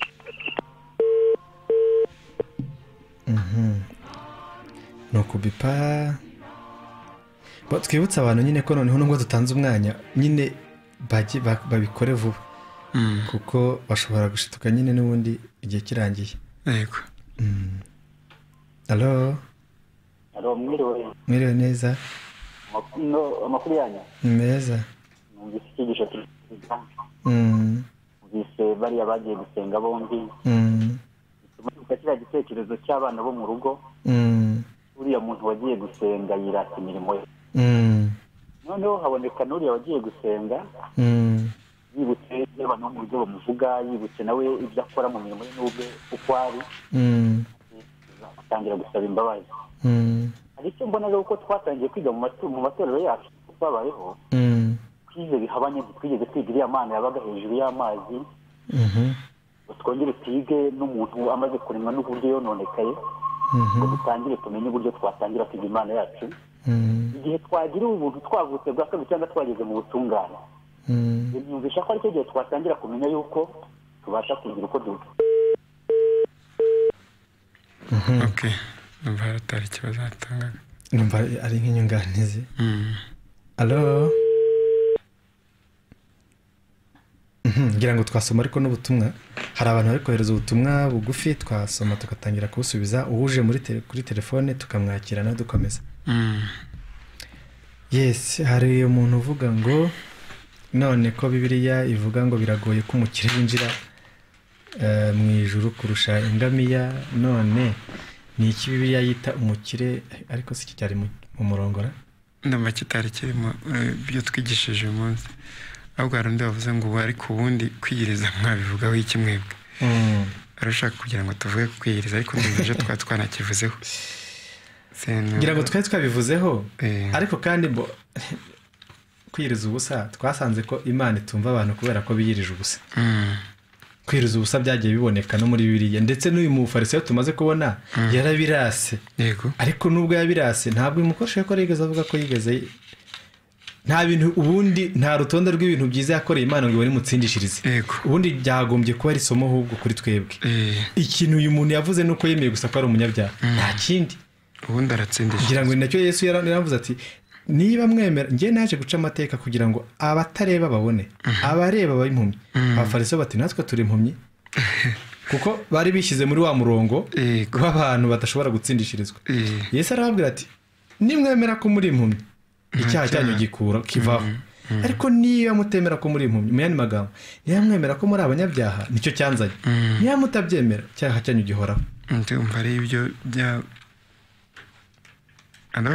Mhm. No kubipa. Ba twibutsa abantu nyine ko noneho nubwo dutanze umwanya nyine baje babikore vuba. Mm. Kuko bashobora gushituka nyine n'ubundi igihe kirangiye. Yego. Mm. Hello. Alo mwiriwe. Mwiriwe neza. No amakuru yanyu. Neza. Numvise ikigisho cy'Imana. Mm. Numvise bariya bagiye gusenga bombi. Mm. Tumaze kiriya gitekerezo cy'abana bo mu rugo. Mm. Uriya muntu wagiye gusenga yirata imirimo ye. Mm. Noneho haboneka n'uriya wagiye gusenga. Mm. Yibutse abantu mu buryo bamuvuga, yibutse nawe ibyo akora mu mirimo ye n'ubwe uko ari. Mm. Atangira gusaba imbabazi. Mm. Ariko mbona rero uko twatangiye kwiga mu mu matorero yacu twabayeho. Mm. Kwize bihabanye twigeze kwiga iriya Mana yabaga hejuru y'amazi. Mhm. Twongere twige n'umuntu amaze kuremwa n'uburyo yononekaye. Mhm. Dutangire tumenye uburyo twatangira kwiga Imana yacu. Mm. Igihe twagira ubuntu twavutse bwa kabiri cyangwa twageze mu butungane. Mm. Nyumvisha ko aricyo gihe twatangira kumenya yuko tubasha kugira uko duta. Mhm. Okay. Numva hatari ikibazo hatangaga. Numva ari nk'inyunganizi. Mm. Hello. Mhm, ngira ngo twasoma ariko n'ubutumwa. Hari abantu bari kohereza ubutumwa bugufi twasoma tugatangira kubusubiza uhuje muri tele, kuri telefone tukamwakira na dukomeza. Mm. Yes, hari umuntu uvuga ngo none ko Bibiliya ivuga ngo biragoye ko umukire yinjira uh, mu ijuru kurusha ingamiya, none ni iki Bibiliya yita umukire ariko si cyari mu murongora? Ndumva kitari kirimo byo twigishije uyu munsi. Ahubwo hari undi wavuze ngo ari ku wundi kwiyiriza mwabivugaho iki mwebwe. Mm. Arashaka kugira ngo tuvuge kwiyiriza ariko ndumva twa twanakivuzeho. Ngira ngo twari twabivuzeho eh. Ariko kandi bo kwiyiriza ubusa twasanze ko Imana itumva abantu kubera ko biyirije ubusa. Mm. Kwiyiriza ubusa byagiye biboneka no muri Bibiliya ndetse n'uyu mufarisayo tumaze kubona mm. yarabirase. Yego. Ariko nubwo yabirase ntabwo imukoresha ko yigeze avuga ko yigeze nta bintu ubundi nta rutonde rw'ibintu byiza yakoreye Imana ngo bari mutsindishirize. Yego. Ubundi byagombye kuba ari somo ahubwo kuri twebwe. Eh. Ikintu uyu muntu yavuze nuko yemeye gusa ko ari umunyabyaha. Mm. Nta kindi. Ubundi aratsindishije. Ngira ngo nacyo Yesu yaravuze ati niba mwemera ngiye naje guca amateka kugira ngo abatareba babone, mm-hmm. abareba bayimpumye. Mm. Abafarisayo bati natwe turi impumyi. Kuko bari bishyize muri wa murongo w'abantu badashobora gutsindishirizwa. Yesu arababwira ati nimwemera ko muri impumyi icyaha cyanyu gikura kivaho. Mm. Ariko niba mutemera ko muri impumyi mu yandi magambo niba mwemera ko muri abanyabyaha nicyo cyanzanye. Mm. Niba mutabyemera icyaha cyanyu gihoraho. Ndumva ari ibyo bya Ano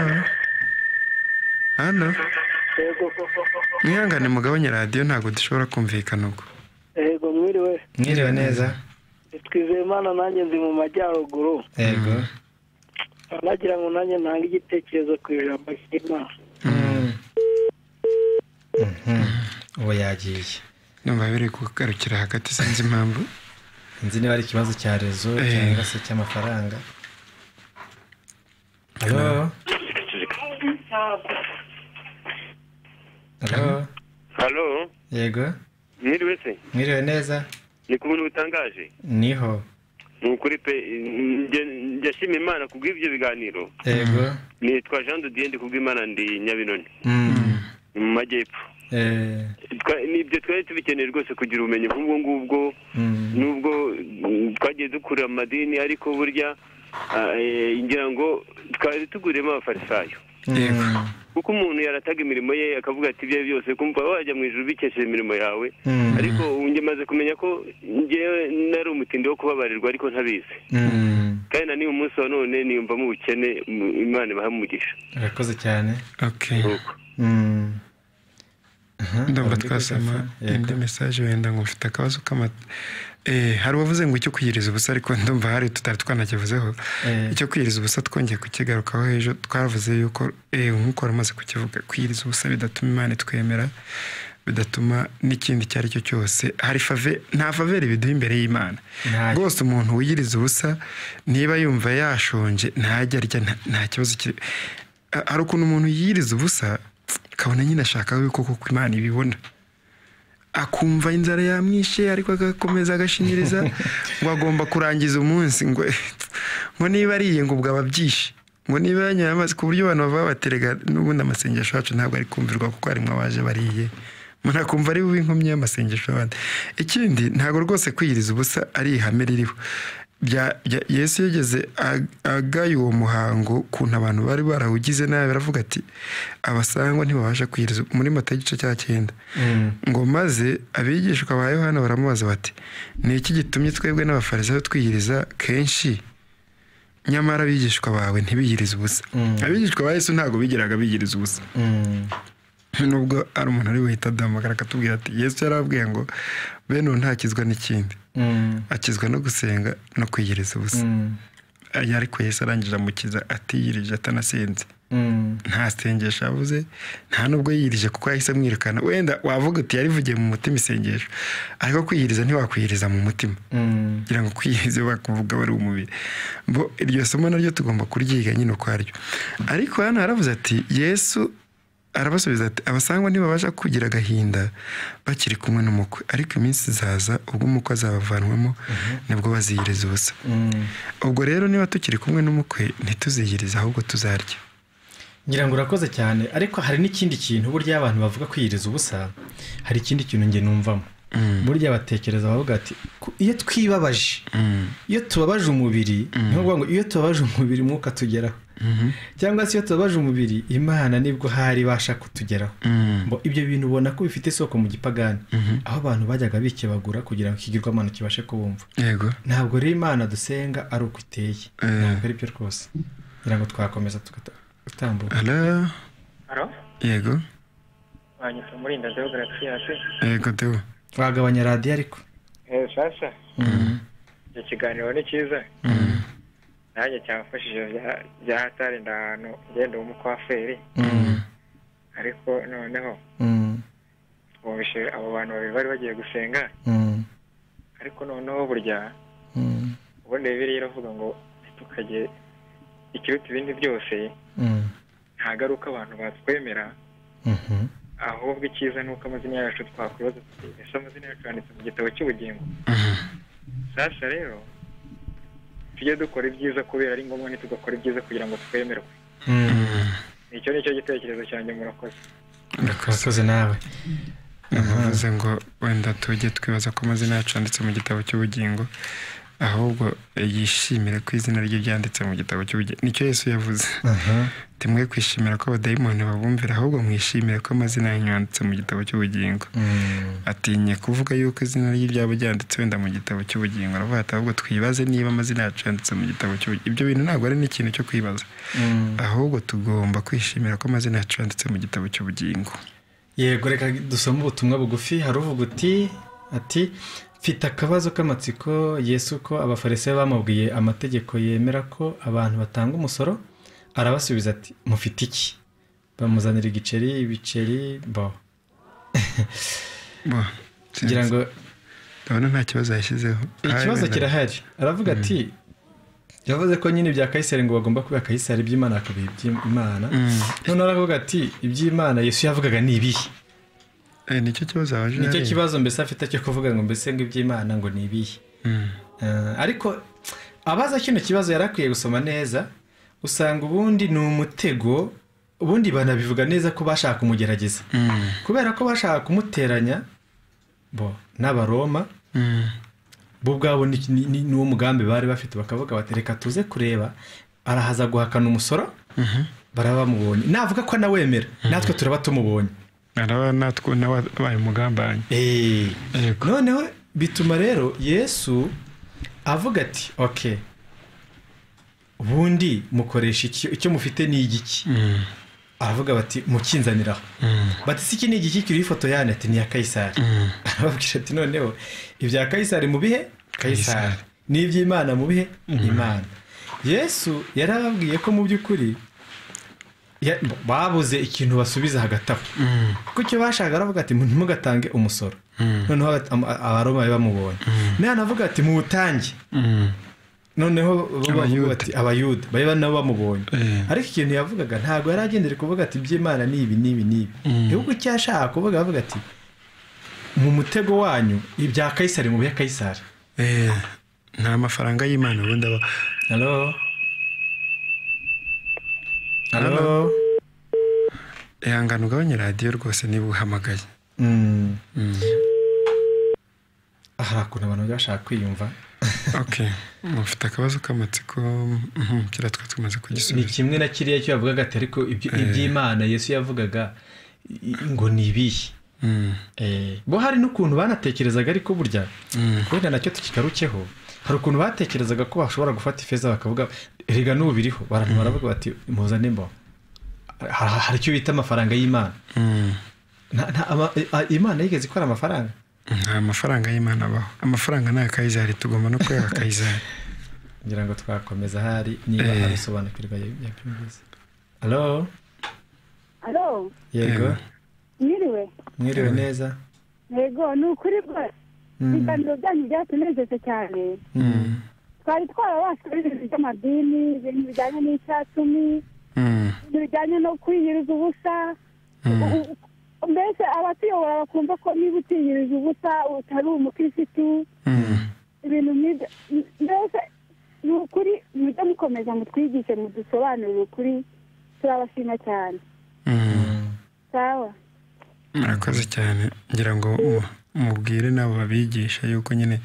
Ano Mwihangane mugabanye radio ntago dushobora kumvikana uko. Yego mwiriwe. Mwiriwe neza. Twizeye Imana nanjye ndi mu majyaruguru. Yego. Nagira ngo nanjye ntange igitekerezo ku ijambo ry'Imana. Mhm. Mhm. Uwo yagiye. Numva biri kugarukira hagati sinzi impamvu. Nzi niba ari ikibazo cya rezo cyangwa se cy'amafaranga. Hello. Hello. Hello. Yego. Mwiriwe se? Mwiriwe neza. Ni kubuntu butangaje. Niho. Nukuri pe njashima Imana kubw'ibyo biganiro. Yego. Nitwa Jean de Dieu kubw'Imana ndi Nyabinoni. Mm. Mu majyepfo. Eh. Nibyo twari tubikeneye rwose kugira ubumenyi nk'ubwo ngubwo. Nubwo twagiye dukura amadini ariko burya ngira ngo twari tuguriyemo abafarisayo. Yego. Kuko umuntu yarataga imirimo ye akavuga ati ibyo byose kumva wajya mu ijuru bikesheje imirimo yawe. Mm. Ariko unge maze kumenya ko ngewe nari umutindi wo kubabarirwa ariko ntabizi. Mm. Kandi na niyo umunsi wa none niyumva mu bukene Imana bahamugisha. Urakoze cyane. Okay. Mm. Ndumva twasoma indi message wenda ngo mfite akabazo kama eh hari wavuze ngo icyo kwiyiriza ubusa ariko ndumva hari tutari twanakivuzeho. Eh. Icyo kwiyiriza ubusa twongeye kukigarukaho ejo twaravuze yuko eh nkuko ramaze kukivuga kwiyiriza ubusa bidatuma Imana twemera bidatuma n'ikindi cyari cyo cyose hari fave nta favere biduha imbere y'Imana. Rwose umuntu wiyiriza ubusa niba yumva yashonje ntajya arya nta kibazo kiri. Hari ukuntu umuntu yiyiriza ubusa akabona nyine ashaka yuko koko Imana ibibona, akumva inzara yamwishe ariko agakomeza agashinyiriza ngo agomba kurangiza umunsi, ngo ngo niba ariye ngo ubwo ababyishe, ngo niba yanyoye amazi, ku buryo abantu bava baterega n'ubundi amasengesho yacu ntabwo ari kumvirwa kuko harimo abaje bariye, umuntu akumva ari bubi inkomyi y'amasengesho abandi. Ikindi ntabwo rwose kwiyiriza ubusa ari ihame ririho. Yesu yageze agaye uwo muhango kuntu abantu bari barawugize nabi, baravuga ati abasangwa ntibabasha kwiyiriza, muri Matayo igice cya cyenda. Ngo maze abigishwa ba Yohana baramubaza bati ni iki gitumye twebwe n'abafarisayo twiyiriza kenshi nyamara abigishwa bawe ntibiyiriza ubusa? Abigishwa ba Yesu ntabwo bigiraga biyiriza ubusa, nubwo ari umuntu ari wihita adahamagara akatubwira ati Yesu yarabwiye ngo bene ubu ntakizwa n'ikindi, akizwa no gusenga no kwiyiriza ubusa. Ariko Yesu arangije amukiza atiyirije atanasenze, nta sengesho avuze, nta nubwo yiyirije kuko yahise amwirukana. Wenda wavuga uti yarivugiye mu mutima isengesho, ariko kwiyiriza ntiwakwiyiriza mu mutima, kugira ngo kwiyirize bakuvuga wari umubiri. Bo iryo somo naryo tugomba kuryiga nyine ukwaryo. Ariko hano haravuze ati Yesu arabasubiza ati abasangwa ntibabasha kugira agahinda bakiri kumwe n'umukwe, ariko iminsi izaza ubwo umukwe azabavanwamo nibwo baziyiriza ubusa. Ubwo rero niba tukiri kumwe n'umukwe ntituziyiriza ahubwo tuzarya. Ngira ngo urakoze cyane, ariko hari n'ikindi kintu burya abantu bavuga kwiyiriza ubusa, hari ikindi kintu nge numvamo. Burya batekereza bavuga ati iyo twibabaje, iyo tubabaje umubiri, ngo iyo tubabaje umubiri mwuka tugeraho, cyangwa se iyo tubabaje umubiri Imana nibwo hari basha kutugeraho. Bo ibyo bintu ubona ko bifite isoko mu gipagani, aho abantu bajyaga bikebagura kugira ngo ikigirwamana kibashe kubumva. Yego, ntabwo rero Imana dusenga ari uko iteye, ntabwo ari byo rwose. Ngira ngo twakomeza tugatambuka. Hello. Haro? Yego. Wanyita Murinda Deo Gracias. Yego Deo. Twagabanya radiyo ariko. Eh sasa. Icyo kiganiro ni cyiza. Nanjye cyamfashije bya hatari ndano ngenda umukwaferi. Ariko noneho twumvishe abo bantu babiri bari bagiye gusenga. Ariko noneho burya ubundi Bibiliya iravuga ngo tukagiye ikiruta ibindi byose ntagaruka abantu batwemera, ahubwo icyiza ni uko amazina yacu twakwibaza tuti ese amazina yacu yanditse mu gitabo cy'ubugingo. Sasa rero tujye dukora ibyiza kubera ari ngombwa, ntitugakora ibyiza kugira ngo twemerwe. Nicyo nicyo gitekerezo cyanjye. Murakoze. Murakoze nawe. Navuze ngo wenda tujye twibaza ko amazina yacu yanditse mu gitabo cy'ubugingo, ahubwo yishimira ko izina rye ryanditse mu gitabo cy'ubugingo. Nicyo Yesu yavuze. Timwe kwishimira ko abadayimoni babumvira, ahubwo mwishimire ko amazina yanyu yanditse mu gitabo cy'ubugingo. Atinye kuvuga yuko izina rye ryaba ryanditse wenda mu gitabo cy'ubugingo, aravuga ati ahubwo twibaze niba amazina yacu yanditse mu gitabo cy'ubugingo. Ibyo bintu ntabwo ari n'ikintu cyo kwibaza, ahubwo tugomba kwishimira ko amazina yacu yanditse mu gitabo cy'ubugingo. Yego, reka dusome ubutumwa bugufi. Hari uvuga uti ati mfite akabazo k'amatsiko, Yesu ko abafarisayo bamubwiye amategeko yemera ko abantu batanga umusoro, arabasubiza ati mufite iki? Bamuzanira igiceri, ibiceri, bo bo kugira ngo ndabona nta kibazo yashyizeho. Ikibazo kirahari. Aravuga ati yavuze ko nyine ibya Kayisari ngo bagomba kuba Kayisari, iby'Imana akabiha iby'Imana. None aravuga ati iby'Imana Yesu yavugaga ni ibihe? Eh nicyo kibazo abaje. Nicyo kibazo mbese afite cyo kuvuga ngo mbese ngo iby'Imana ngo ni ibihe. Ariko abaza kino kibazo yarakwiye gusoma neza, usanga ubundi ni umutego. Ubundi banabivuga neza ko bashaka kumugerageza, kubera ko bashaka kumuteranya bo n'Abaroma. Bo ubwabo ni uwo mugambi bari bafite, bakavuga bati reka tuze kureba arahaza guhakana umusoro. Baraba bamubonye, navuga ko nawemera natwe turaba tumubonye, araba natwe nabaye umugambanyi. Eh noneho bituma rero Yesu avuga ati okay, ubundi mukoresha iki, icyo mufite ni igiki? Aravuga bati mukinzaniraho. Bati si iki ni igiki kiri ifoto yane? Ati ni ya Kayisari. Arababwira ati noneho ibya Kayisari mu bihe Kayisari, ni iby'Imana mu bihe Imana. Yesu yarababwiye ko mu by'ukuri babuze ikintu basubiza hagati aho, kuko icyo bashaka aravuga ati ntimugatange umusoro. Noneho Abaroma bamubonye, nawe anavuga ati muwutange. noneho bavuga bati abayuda bari nabo bamubonye ariko ikintu yavugaga ntago yari agendere kuvuga ati by'Imana ni ibi nibi nibi ahubwo cyashaka kuvuga avuga ati mu mutego wanyu ibya Kaisari mu bya Kaisari eh nta mafaranga y'Imana ubundi aba. Hello Hello ehangana ugabanye radio rwose niba uhamagaye. mm aha kuna abantu bashaka kwiyumva. Okay, mufite akabazo k'amatsiko kira twa tumaze kugisubiza. Ni kimwe na kiriya cyo yavugaga ati ariko iby'Imana Yesu yavugaga ngo nibihe. Mm. Eh bo hari n'ukuntu banatekerezaga ariko burya kwenda nacyo tukikarukeho hari ukuntu batekerezaga ko bashobora gufata ifeza bakavuga erega n'ubiriho barantu baravuga bati muzane mbo hari cyo bita amafaranga y'Imana. Mm. Imana yigeze ikora amafaranga nta mafaranga y'Imana abaho amafaranga nta Kaisari tugomba no kwega Kaisari ngira ngo twakomeza hari niba abisobanukirwa yabyumvise. Hello Hello yego Mwiriwe mwiriwe neza yego nukuri bwa ibiganiro byanyu byatunejeje cyane twari twarabasha ibintu by'amadini ibintu bijyanye n'icyatumi bijyanye no kwiyiriza ubusa mbese abatuyobora bakumva ko niba utiyiriza ubusa utari umukirisitu ibintu mbese ni ukuri mujye mukomeza mutwigishe mudusobanurire ukuri turabashima cyane. Sawa murakoze cyane ngira ngo mubwire nabo babigisha yuko nyine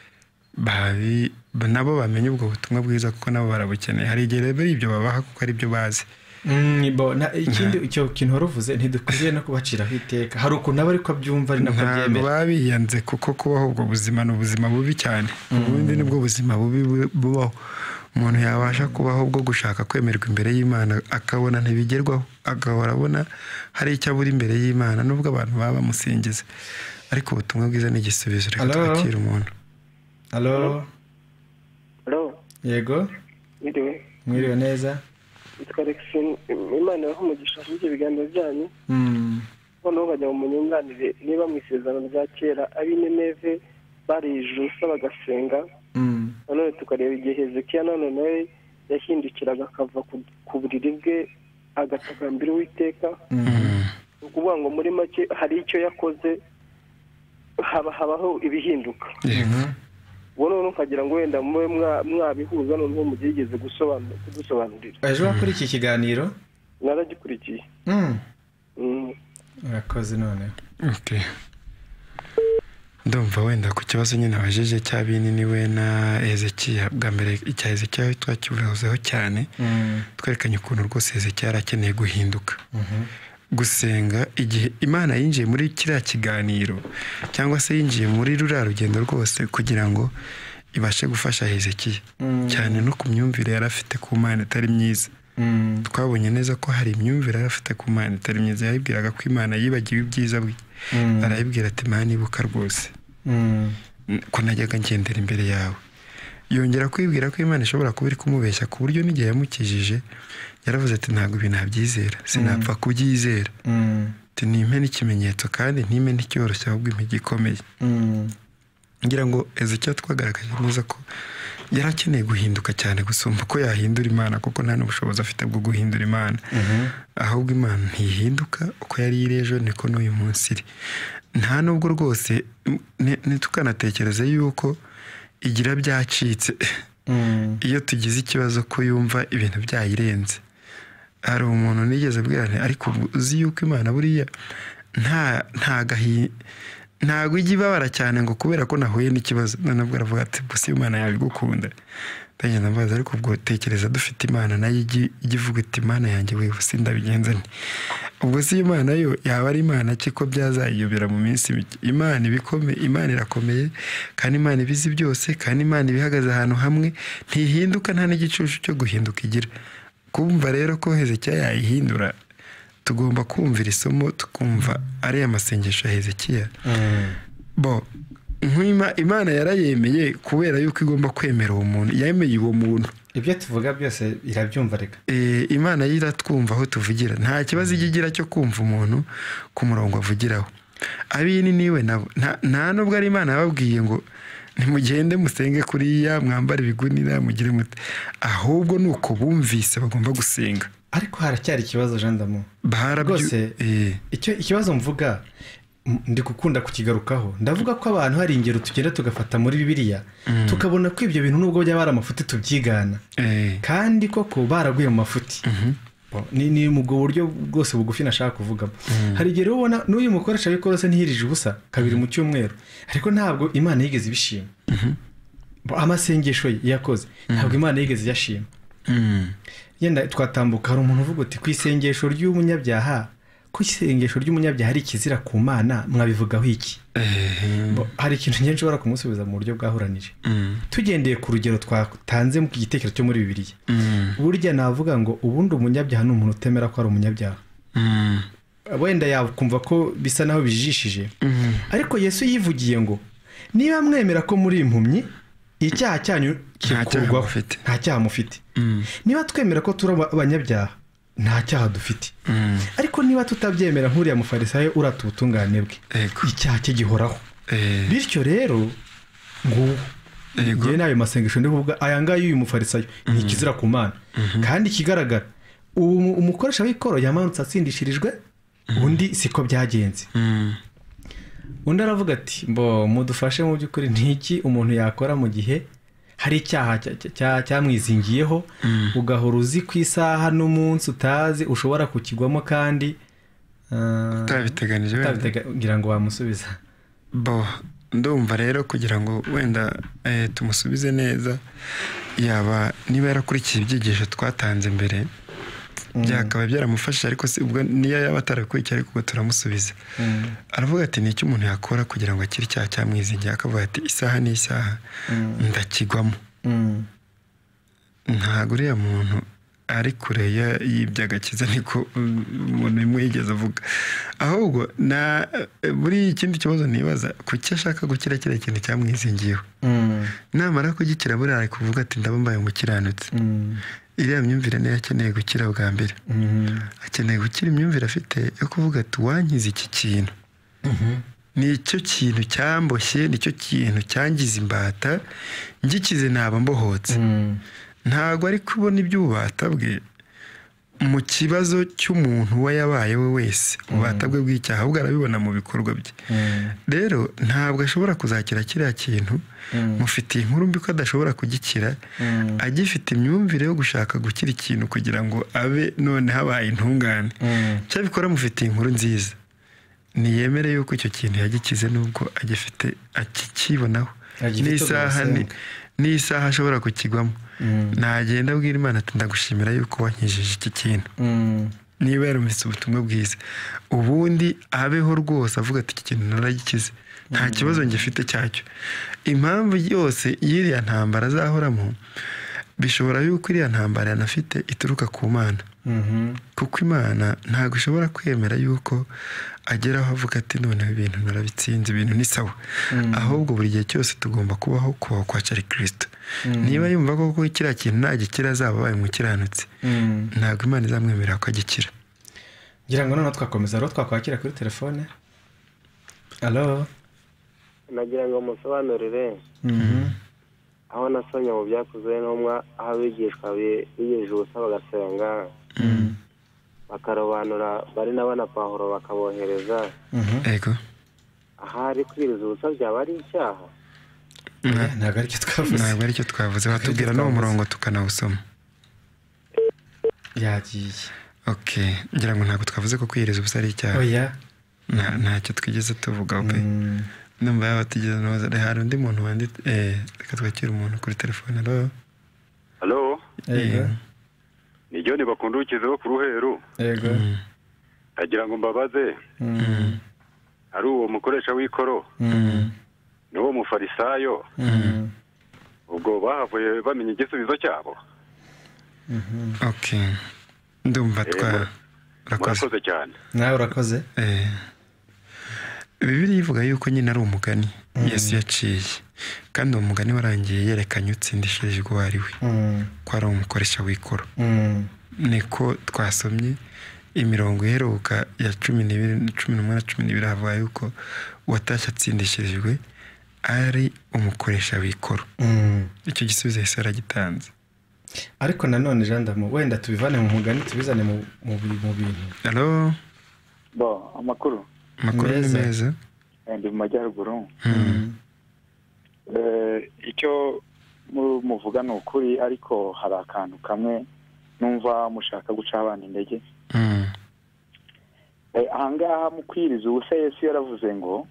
babi nabo bamenye ubwo butumwa bwiza kuko nabo barabukeneye hari igihe rero ibyo babaha kuko ari byo bazi. Mm bo na ikindi icyo kintu waruvuze ntidukwiye no kubacira hiteka hari ukuntu aba ariko byumva ari nako byemera babiyanze kuko kubaho ubwo buzima no buzima bubi cyane ubundi nibwo buzima bubi bubaho umuntu yabasha kubaho ubwo gushaka kwemerwa imbere y'Imana akabona ntibigerwaho agahora abona hari icyo abura imbere y'Imana nubwo abantu baba bamusingiza ariko ubutumwa bwiza n'igisubizo reka twakira umuntu. Hello Hello yego mwiriwe mwiriwe neza Collection Imana y'umugisha n'ibyo biganiro byanyu mm noneho bajya mu munyunganire niba mu isezerano rya kera ab'Nineve barijuse bagasenga mm none tukareba igihe Hezekiya none nawe yahindukiraga akava ku buriri bwe agatakambira Uwiteka ukuvuga ngo muri make hari icyo yakoze haba habaho ibihinduka. Wono nukagira ngo wenda mwe mwabihuza none mu gigeze gusobanura kudusobanurira. Ejo wakora iki kiganiro? Naragikurikiye. Mm. Mm. Urakoze none. Okay. Ndumva wenda ku kibazo nyine abajeje cyabini niwe na Hezekiya bwa mbere icya Hezekiya twakivuzeho cyane. Mm. Twerekanye ukuntu rwose Hezekiya yarakeneye guhinduka. Mhm. Gusenga igihe Imana yinjiye muri kiriya kiganiro cyangwa se yinjiye muri rura rugendo rwose kugira ngo ibashe gufasha Hezekiya cyane no kumyumvire yarafite ku Mana itari myiza. Twabonye neza ko hari imyumvire yarafite ku Mana itari myiza yabibwiraga ko Imana yibagiwe ibyiza bwe arayibwira ati Mana ibuka rwose ko najyaga ngendera imbere yawe. Yongera kwibwira ko Imana ishobora kuba iri kumubeshya ku buryo n'igihe yamukijije yaravuze ati ntabwo ibi nabyizera sinapfa kubyizera ati nimpe n'ikimenyetso kandi ntime n'icyoroshye ahubwo impe gikomeye. Ngira ngo Hezekiya twagaragaje neza ko yarakeneye guhinduka cyane gusumba ko yahindura Imana kuko nta n'ubushobozi afite bwo guhindura Imana ahubwo Imana ntihinduka uko yari irejo niko n'uyu munsi iri nta nubwo rwose nitukanatekereza yuko igira byacitse iyo tugize ikibazo ko yumva ibintu byayirenze. Hari umuntu nigeze bwirane ariko uzi yuko Imana buriya nta nta gahi ntago igibabara cyane ngo kubera ko nahuye n'ikibazo nanabwo aravuga ati gusa Imana yabigukunda ndagenda mbaza ariko ubwo tekereza dufite Imana nayo igivuga iti Imana yanjye wewe sindabigenza nti ubwo si Imana yo yaba ari Imana kiko byazayiyobera mu minsi mike. Imana ibikome Imana irakomeye kandi Imana ibizi byose kandi Imana ibihagaze ahantu hamwe ntihinduka nta n'igicucu cyo guhinduka igira. Kumva rero ko Hezekiya yayihindura tugomba kumvira isomo tukumva ari amasengesho ya Hezekiya. Bo nk'ima Imana yarayemeye kubera yuko igomba kwemera uwo muntu yemeye uwo muntu ibyo tuvuga byose irabyumva reka. Eh Imana yiratwumva aho tuvugira nta kibazo igigira cyo kumva umuntu ku murongo avugiraho. Abini niwe nabo nta nubwo ari Imana yababwiye ngo ntimugende musenge kuriya mwambara ibigunira mugire mute ahubwo nuko bumvise bagomba gusenga ariko haracyari ikibazo Jean d'Amour rwose icyo ikibazo mvuga ndi gukunda kukigarukaho ndavuga ko abantu hari ingero tugenda tugafata muri Bibiliya tukabona ko ibyo bintu nubwo byaba ari amafuti tubyigana kandi koko baraguye mu mafuti ni ni mu buryo bwose bugufi nashaka kuvuga hari igihe ubona n'uyu mukoresha w'ikoro se ntihirije ubusa kabiri mu cyumweru ariko ntabwo Imana yigeze ibishima amasengesho yakoze ntabwo Imana yigeze yashima yenda twatambuka hari umuntu uvuga ati kwisengesho ry'umunyabyaha ko isengesho ry'umunyabyaha ari kizira ku Mana mwabivugaho iki hari ikintu nyinshi nshobora kumusubiza mu buryo bwahuranije tugendeye ku rugero twatanze mu gitekerezo cyo muri Bibiliya burya navuga ngo ubundi umunyabyaha ni umuntu utemera ko ari umunyabyaha wenda yakumva ko bisa naho bijishije ariko Yesu yivugiye ngo niba mwemera ko muri impumyi icyaha cyanyu kikurwaho nta cyaha mufite niba twemera ko turi abanyabyaha nta cyaha dufite ariko niba tutabyemera nk'uriya mufarisayo urata ubutungane bwe icyaha cye gihoraho bityo rero ngo ngiye nayo masengesho ndivuga aya ngaya y'uyu mufarisayo ni ikizira ku Mana kandi kigaragara umukoresha w'ikoro yamanutse atsindishirijwe undi siko byagenze undi aravuga ati mbo mudufashe mu by'ukuri ntiki umuntu yakora mu gihe hari icyaha cyamwizingiyeho ugahora uzi ku isaha n'umunsi utazi ushobora kukigwamo kandi utabiteganije kugira ngo wamusubiza bo ndumva rero kugira ngo wenda tumusubize neza yaba niba yarakurikiye ibyigisho twatanze imbere byakaba byaramufasha ariko ubwo niyo yaba atarakurikiye ariko ubwo turamusubiza aravuga ati ni icyo umuntu yakora kugira ngo akire icyaha cyamwizingiye akavuga ati isaha n'isaha ndakigwamo ntabwo uriya muntu ari kure y'iby'agakiza niko umuntu bimwe yigeze avuga ahubwo buri ikindi kibazo nibaza kuki ashaka gukira kiriya kintu cyamwizingiyeho namara kugikira buriya ari kuvuga ati ndaba mbaye umukiranutsi iriya myumvire niyo akeneye gukira bwa mbere akeneye gukira imyumvire afite yo kuvuga ati wankize iki kintu nicyo kintu cyamboshye nicyo kintu cyangiza imbata ngikize naba mbohotse ntabwo ari kubona iby'ububata bwe mu kibazo cy'umuntu we yabaye we wese ububata bwe bw'icyaha ahubwo arabibona mu bikorwa bye rero ntabwo ashobora kuzakira kiriya kintu mufitiye inkuru mbi ko adashobora kugikira agifite imyumvire yo gushaka gukira ikintu kugira ngo abe none habaye intungane cyabikora mufitiye inkuru nziza niyemere yuko icyo kintu yagikize nubwo agifite akikibonaho n'isaha n'isaha ashobora kukigwamo nagenda abwira Imana ati ndagushimira yuko wankijije iki kintu niba yarumvise ubutumwa bwiza ubundi abeho rwose avuga ati iki kintu naragikize nta kibazo ngifite cyacyo impamvu yose y'iriya ntambara azahoramo bishobora yuko iriya ntambara yanafite ituruka ku Mana kuko Imana ntabwo ishobora kwemera yuko ageraho avuga ati noneho ibintu narabitsinze ibintu ni sawa ahubwo buri gihe cyose tugomba kubaho kubaho kwa Kristo niba yumva ko kiriya kintu nagikira azaba abaye umukiranutsi ntabwo Imana izamwemerera ko agikira ngira ngo noneho twakomeza rero twakwakira kuri telefone alo nagira ngo musobanurire aho nasomye mu byakozwe n'umwa aho abigishwa biyeje ubusa bagasenga bakarobanura bari nabo na Pawulo bakabohereza yego ahari kwiriza ubusa byaba ari icyaha ntabwo aricyo twavuze ntabwo aricyo twavuze batubwira n'uwo murongo tukanawusoma yagiye okay ngira ngo ntabwo twavuze ko kwiriza ubusa ari icyaha oya ntacyo twigeze tuvuga pe numva yaba tigeze noza hari undi muntu wanditse eh reka twakira umuntu kuri telefone alo alo yego ni John bakundukizeho ku ruheru yego agira ngo mbabaze ari uwo mukoresha w'ikoro n'uwo mufarisayo ubwo bahavuye bamenye igisubizo cyabo okay ndumva twa urakoze cyane nawe urakoze eh Bibiliya ivuga yuko nyine ari umugani Yesu yaciye kandi uwo mugani warangiye yerekanye utsindishije uwo ari we ko ari umukoresha w'ikoro niko twasomye imirongo iheruka ya cumi n'ibiri cumi n'umwe na cumi n'ibiri havuga yuko uwatashye atsindishirijwe ari umukoresha w'ikoro. Icyo gisubizo Yesu aragitanze. Ariko nanone Jean Damu wenda tubivane mu mugani tubizane mu mu bintu. Allo bo amakuru amakuru ni meza ndi mu majyaruguru. eh icyo muvuga ni ukuri ariko hari akantu kamwe numva mushaka guca abana intege. eh ahangaha mu kwiriza ubusa Yesu yaravuze ngo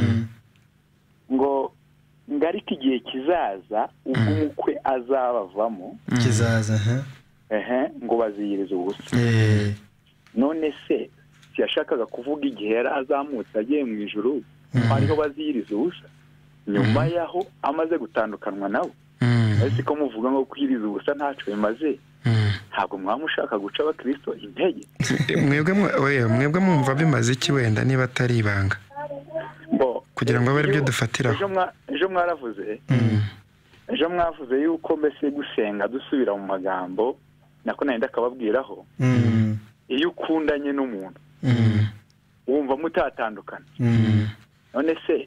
ngo ngarika igihe kizaza ubwo umukwe azabavamo kizaza ha ehe ngo baziyiriza ubusa. eh none se yashakaga kuvuga igihe yari azamutse agiye mu ijuru ariho baziyiriza ubusa nyuma yaho amaze gutandukanwa nabo. ese ko muvuga ngo kwiriza ubusa ntaco bimaze ntabwo mwamushaka guca abakristo intege? mwebwe mwebwe mwumva bimaze iki wenda niba atari ibanga kugira ngo abe ari byo dufatiraho? ejo mwaravuze ejo mwavuze yuko mbese gusenga dusubira mu magambo nako nenda akababwiraho iyo ukundanye n'umuntu wumva mutatandukana. none se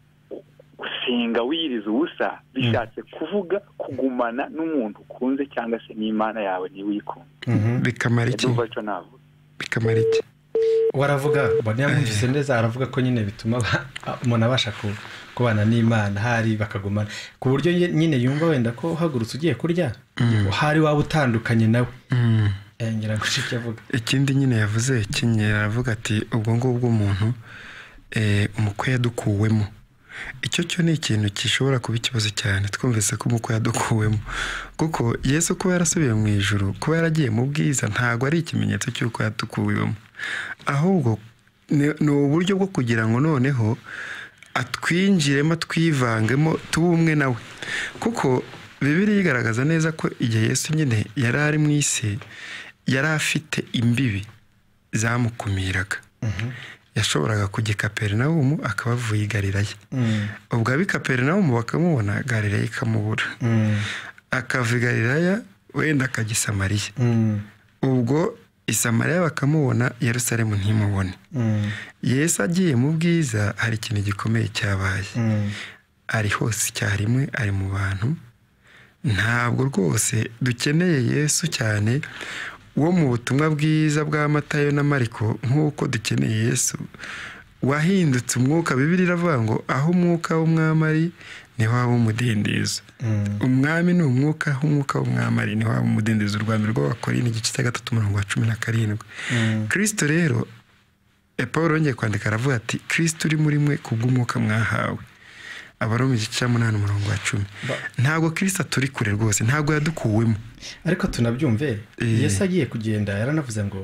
gusenga wiriza ubusa bishatse kuvuga kugumana n'umuntu ukunze cyangwa se n'Imana yawe ni wikunda. bikamara iki? bikamara iki? waravuga banyamvise neza aravuga ko nyine bituma umuntu abasha kubana n'Imana hari bakagumana ku buryo nyine yumva wenda ko hagurutse ugiye kurya hari waba utandukanye nawe. ngira gushike avuga ikindi nyine yavuze kinyera avuga ati ubwo ngubwo umuntu eh umukwe yadukuwemo. Icyo cyo ni ikintu gishobora kuba ikibazo cyane twumvise ko umukwe yadukuwemo kuko Yesu ko yarasubiye mu ijuru ko yaragiye mu bwiza ntago ari ikimenyetso cy'uko yadukuwemo, ahubwo ni uburyo bwo kugira ngo noneho atwinjiremo twivangemo tubumwe nawe. Kuko Bibiliya igaragaza neza ko igihe Yesu nyine yari ari mu isi yari afite imbibi zamukumiraga. yashoboraga kujya Kaperinawumu akaba avuye i Galilaya. ubwo abi Kaperinawumu bakamubona Galilaya ikamubura. akava i Galilaya wenda akajya i Samariya. ubwo i Samariya bakamubona Yerusalemu ntimubone. Yesu agiye mu bwiza hari ikintu gikomeye cyabaye. ari hose icyarimwe ari mu bantu. ntabwo rwose dukeneye Yesu cyane wo mu butumwa bwiza bwa Matayo na Mariko nk'uko dukeneye Yesu wahindutse umwuka. Bibiliya iravuga ngo aho umwuka w'umwami ari niho haba umudendezo. umwami ni umwuka, aho umwuka w'umwami ari niho haba umudendezo. Urwami rw'Abakorinto igice cya gatatu umurongo wa cumi na karindwi. Kristo rero Paulo yongeye kwandika aravuga ati Kristo uri muri mwe kubw'umwuka mwahawe. Abaroma igice cya munani umurongo wa cumi. Ntabwo Kristo turi kure rwose, ntabwo yadukuwemo. Ariko tunabyumve Yesu agiye kugenda yaranavuze ngo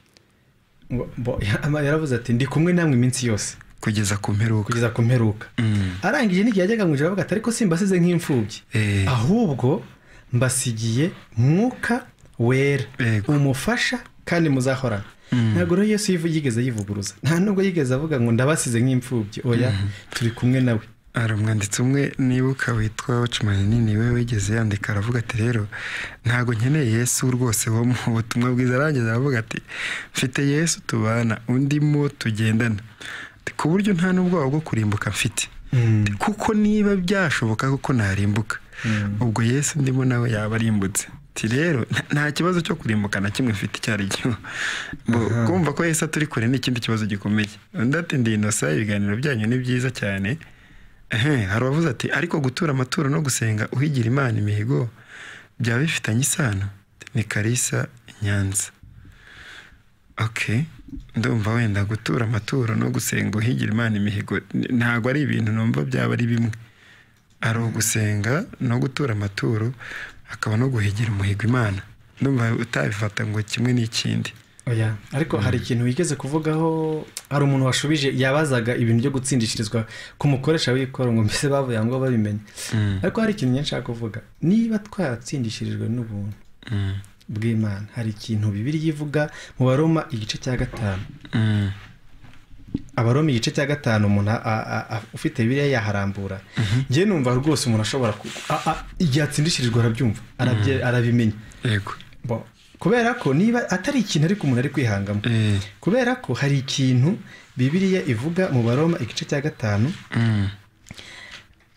yaravuze ati ndi kumwe namwe iminsi yose kugeza ku mperuka kugeza ku mperuka. arangije n'igihe yajyaga mu ijuru avuga ati ariko simbasize nk'imfubyi ahubwo mbasigiye mwuka wera umufasha kandi muzahorana. ntabwo rero Yesu yigeze yivuguruza, nta nubwo yigeze avuga ngo ndabasize nk'imfubyi. oya turi kumwe nawe. Ari umwanditsi umwe nibuka witwa Wacumani niwe wigeze yandika aravuga ati rero ntago nkeneye Yesu rwose wo mu butumwa bwiza. Arangiza aravuga ati mfite Yesu tubana undimo tugendana ku buryo nta n'ubwoba bwo kurimbuka mfite. kuko niba byashoboka kuko narimbuka ubwo Yesu ndimo nawe yaba arimbutse. Ti rero nta kibazo cyo kurimbuka na kimwe mfite cyari cyo. Kumva ko Yesu turi kure n'ikindi kibazo gikomeye. Ndati ndi inosa ibiganiro byanyu ni byiza cyane. Eh hari abavuze ati ariko gutura amaturo no gusenga uhigira Imana imihigo byaba bifitanye isano. Ni Karisa Nyanza. Okay, ndumva wenda gutura amaturo no gusenga uhigira Imana imihigo ntago ari ibintu numva byaba ari bimwe. Ari ugusenga no gutura amaturo akaba no guhigira umuhigo Imana. Ndumva utabifata ngo kimwe n'ikindi. oya ariko hari ikintu wigeze kuvugaho hari umuntu washubije yabazaga ibintu byo gutsindishirizwa ku mukoresha w'ikoro ngo mbese bavuye ngo babimenye. ariko hari ikintu nshaka kuvuga niba twatsindishirijwe n'ubuntu bw'Imana hari ikintu Bibiliya ivuga mu Baroma igice cya gatanu. Abaroma igice cya gatanu umuntu ufite Bibiliya yaharambura. Ngiye numva rwose umuntu ashobora yatsindishirijwe arabyumva arabimenya. Yego. Bo kubera ko niba atari ikintu ariko umuntu ari kwihangamo kubera ko hari ikintu Bibiliya ivuga mu Baroma igice cya gatanu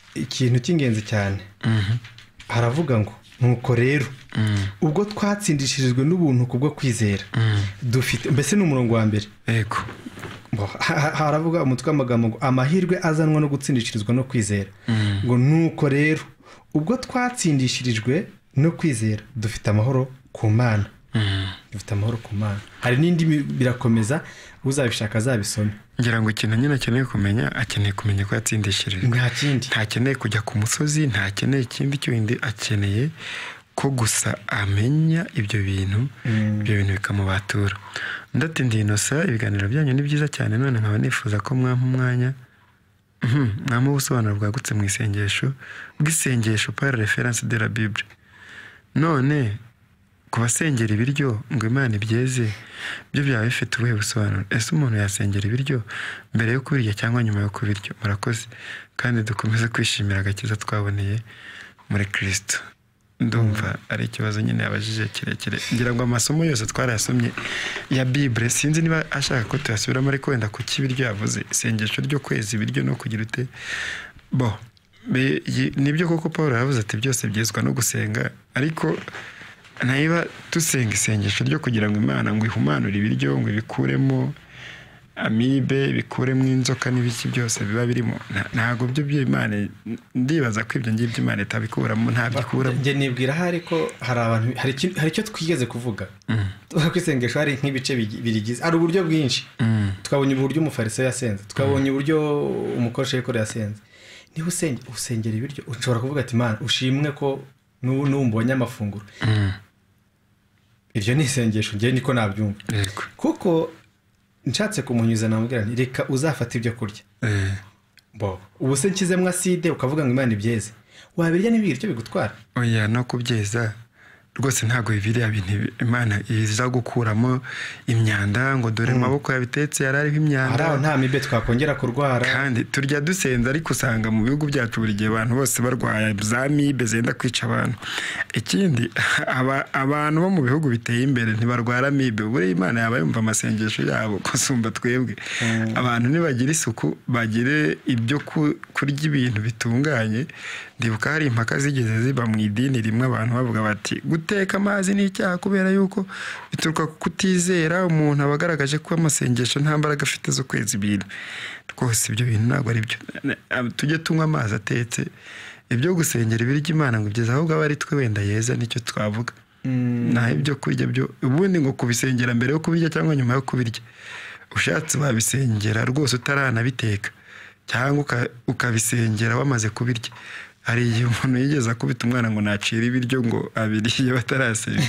ikintu cy'ingenzi cyane haravuga ngo nuko rero ubwo twatsindishirijwe n'ubuntu kubwo kwizera dufite mbese ni umurongo wa mbere yego haravuga umutwe w'amagambo ngo amahirwe azanwa no gutsindishirizwa no kwizera ngo nuko rero ubwo twatsindishirijwe no kwizera dufite amahoro ku Mana dufite amahoro ku Mana hari n'indi birakomeza uzabishaka azabisome ngira ngo ikintu nyine akeneye kumenya akeneye kumenya ko yatsindishirijwe nta kindi ntakeneye kujya ku musozi ntakeneye ikindi cyindi akeneye ko gusa amenya ibyo bintu ibyo bintu bikamubatura ndatindiye inosa ibiganiro byanyu ni byiza cyane none nkaba nifuza ko mwampa umwanya mwampa ubusobanuro bwagutse mu isengesho bw'isengesho par référence de la Bible none kubasengera ibiryo ngo Imana ibyeze byo byaba bifite ubuhe busobanuro ese umuntu yasengera ibiryo mbere yo kubirya cyangwa nyuma yo kubirya murakoze kandi dukomeze kwishimira agakiza twaboneye muri Kristo ndumva ari ikibazo nyine yabajije kirekire ngira ngo amasomo yose twarayasomye ya Bible sinzi niba ashaka ko tuyasubiramo ariko wenda ku kibiryo yavuze isengesho ryo kwezi ibiryo no kugira ute bo nibyo koko Paul yavuze ati byose byezwa no gusenga ariko naiba tusenga isengesho ryo kugira ngo Imana ngo ihumanure ibiryo ngo ibikuremo amibe bikuremo inzoka n'ibiki byose biba birimo ntago byo by'Imana ndibaza ko ibyo ngibyo Imana itabikuramo nta bikura nge nibwira hari ko hari abantu hari hari cyo twigeze kuvuga twakwisengesho hari nk'ibice birigize ari uburyo bwinshi twabonye uburyo umufarisayo yasenze twabonye uburyo umukoresha yikore yasenze ni usenge usengera ibiryo ushobora kuvuga ati Imana ushimwe ko numbonye amafunguro iryo ni isengesho nge niko nabyumva kuko nshatse kumunyuza namubwira nti reka uzafata ibyo kurya eh bo ubu se nkizemwa acide ukavuga ngo Imana ibyeze wabirya n'ibiryo bigutwara oya no kubyeza rwose ntago bibiri abintu Imana iza gukuramo imyanda ngo dore maboko yabitetse yarariho imyanda araho nta mibe twakongera kurwara kandi turya dusenza ariko usanga mu bihugu byacu buri gihe abantu bose barwaye za mibe zenda kwica abantu ikindi aba abantu bo mu bihugu biteye imbere ntibarwara mibe buri Imana yaba yumva amasengesho yabo kusumba twebwe abantu nibagira isuku bagire ibyo kurya ibintu bitunganye ndibuka hari impaka zigeze ziba mu idini rimwe abantu bavuga bati guteka amazi ni icyaha kubera yuko bituruka kutizera umuntu abagaragaje ko amasengesho nta mbaraga afite zo kweza ibintu rwose ibyo bintu ntabwo ari byo tujye tunywa amazi atetse ibyo gusengera ibiryo Imana ngo byeze ahubwo abari twe wenda yeza nicyo twavuga naho ibyo kurya byo ubundi ngo kubisengera mbere yo kubirya cyangwa nyuma yo kubirya ushatse babisengera rwose utaranabiteka cyangwa ukabisengera wamaze kubirya hari igihe umuntu yigeze akubita umwana ngo nacira ibiryo ngo abiriye batarasenga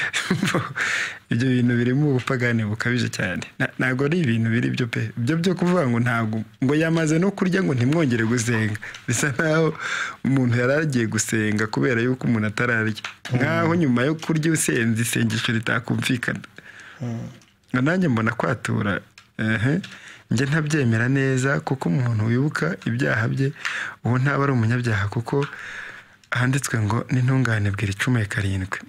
ibyo bintu birimo ubupagane bukabije cyane ntago ari ibintu biri byo pe ibyo byo kuvuga ngo ntago ngo yamaze no kurya ngo ntimwongere gusenga bisa naho umuntu yaragiye gusenga kubera yuko umuntu atararya nkaho nyuma yo kurya usenze isengesho ritakumvikana nanjye mbona kwatura ehe nge ntabyemera neza kuko umuntu wibuka ibyaha bye uwo ntaba ari umunyabyaha kuko handitswe ngo n'intungane bwira icumi karindwi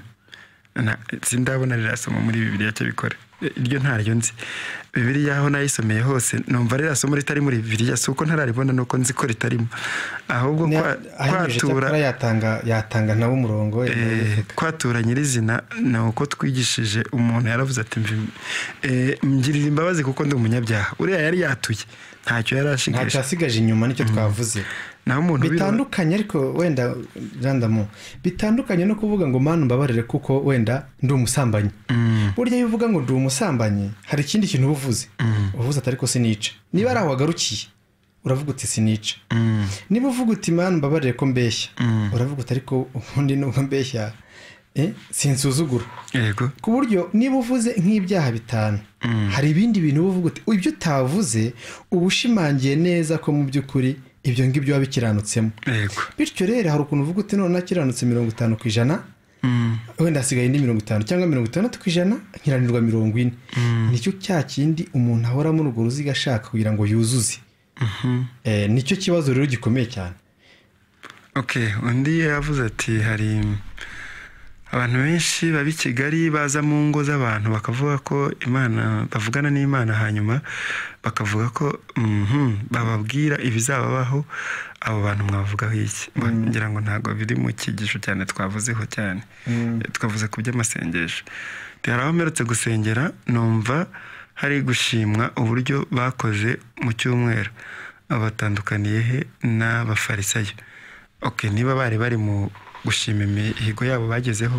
sindabona rirasoma muri Bibiliya cyo bikora iryo ntaryo nzi Bibiliya aho nayisomeye hose numva rirasomo ritari muri Bibiliya suko ntararibona nuko nzi ko ritarimo ahubwo kwatura yatanga yatanga nawo umurongo kwatura nyirizina nuko twigishije umuntu yaravuze ati ngirira imbabazi kuko ndi umunyabyaha uriya yari yatuye ntacyo yarashigaje ntacyo asigaje inyuma nicyo twavuze naho umuntu bitandukanye ariko wenda randamo bitandukanye no kuvuga ngo Mana mbabarire kuko wenda ndi umusambanyi burya iyo uvuga ngo ndi umusambanyi hari ikindi kintu uvuze uvuze atari ko sinica niba ari aho wagarukiye uravuga uti sinica niba uvuga uti Mana mbabarire ko mbeshya uravuga uti ariko ubundi nubwo mbeshya eh sinsuzugura yego ku buryo niba uvuze nk'ibyaha bitanu hari ibindi bintu uvuga uti ibyo utavuze ubushimangiye neza ko mu by'ukuri ibyo ngibyo wabikiranutsemo yego bityo rero hari ukuntu uvuga uti none nakiranutse mirongo itanu ku ijana wenda hasigaye indi mirongo itanu cyangwa mirongo itandatu ku ijana nkiranirwa mirongo ine nicyo cya kindi umuntu ahora muri urwo ruziga ashaka kugira ngo yuzuze eh nicyo kibazo rero gikomeye cyane okay undi yavuze ati hari abantu benshi babi Kigali baza mu ngo z'abantu bakavuga ko Imana bavugana n'Imana hanyuma bakavuga ko mhm bababwira ibizababaho abo bantu mwavuga iki ngira ngo ntago biri mu kigisho cyane twavuzeho cyane twavuze ku by'amasengesho byaraho mperutse gusengera numva hari gushimwa uburyo bakoze mu cyumweru abatandukaniye he n'abafarisayo okay niba bari bari mu gushima imihigo yabo bagezeho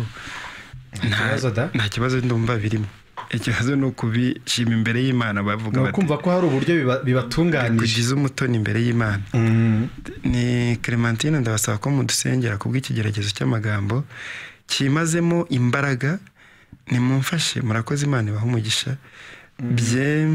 nta kibazo ndumva birimo ikibazo no kubishima imbere y'Imana bavuga bati kumva ko hari uburyo bibatunganije kugiza umutoni imbere y'Imana ni Clementine ndabasaba ko mudusengera kubw'ikigeragezo cy'amagambo kimazemo imbaraga nimumfashe murakoze Imana ibaha umugisha bye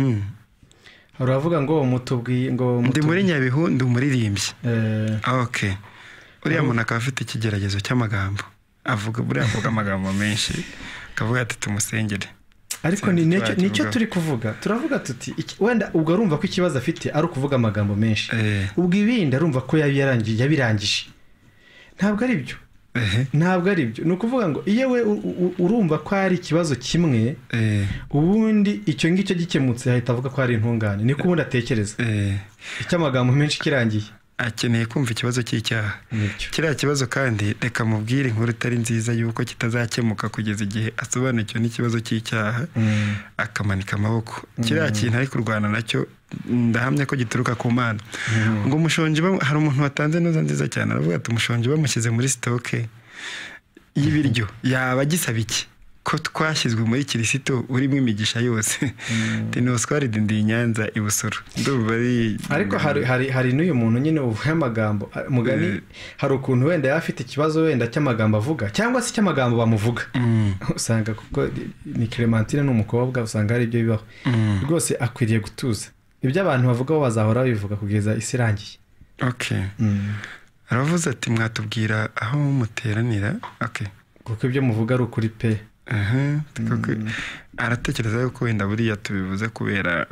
uravuga ngo umutubwi ngo ndi muri Nyabihu ndi umuririmbyi eh okay uriya muntu akaba afite ikigeragezo cy'amagambo avuga buriya avuga amagambo menshi akavuga ati tumusengere ariko ni nicyo nicyo turi kuvuga turavuga tuti wenda ubwo arumva ko ikibazo afite ari ukuvuga amagambo menshi ubwo ibindi arumva ko yabirangiye yabirangije ntabwo ari byo ntabwo ari byo ni ukuvuga ngo iyo we urumva ko ari ikibazo kimwe ubundi icyo ngicyo gikemutse ahita avuga ko ari intungane niko ubundi atekereza icyo amagambo menshi kirangiye akeneye kumva ikibazo cy'icyaha kiriya kibazo kandi reka mubwire inkuru itari nziza yuko kitazakemuka kugeza igihe asobanukiwe n'ikibazo cy'icyaha akamanika amaboko kiriya kintu ari kurwana nacyo ndahamya ko gituruka ku Mana ngo umushonji hari umuntu watanze noza nziza cyane aravuga ati umushonji bamushyize muri stoke y'ibiryo yaba gisaba iki ko twashyizwe muri Kirisito urimo imigisha yose tino square ndi Nyanza ibusoro ndumva ari ariko hari hari hari n'uyu muntu nyine uvuye amagambo mugani hari ukuntu wenda yafite ikibazo wenda cy'amagambo avuga cyangwa se cy'amagambo bamuvuga usanga kuko ni Clementine n'umukobwa usanga ari byo bibaho rwose akwiriye gutuza ibyo abantu bavuga bazahora bivuga kugeza isi irangiye okay aravuze ati mwatubwira aho muteranira okay kuko ibyo muvuga ari ukuri pe aha aratekereza yuko wenda buriya tubivuze kubera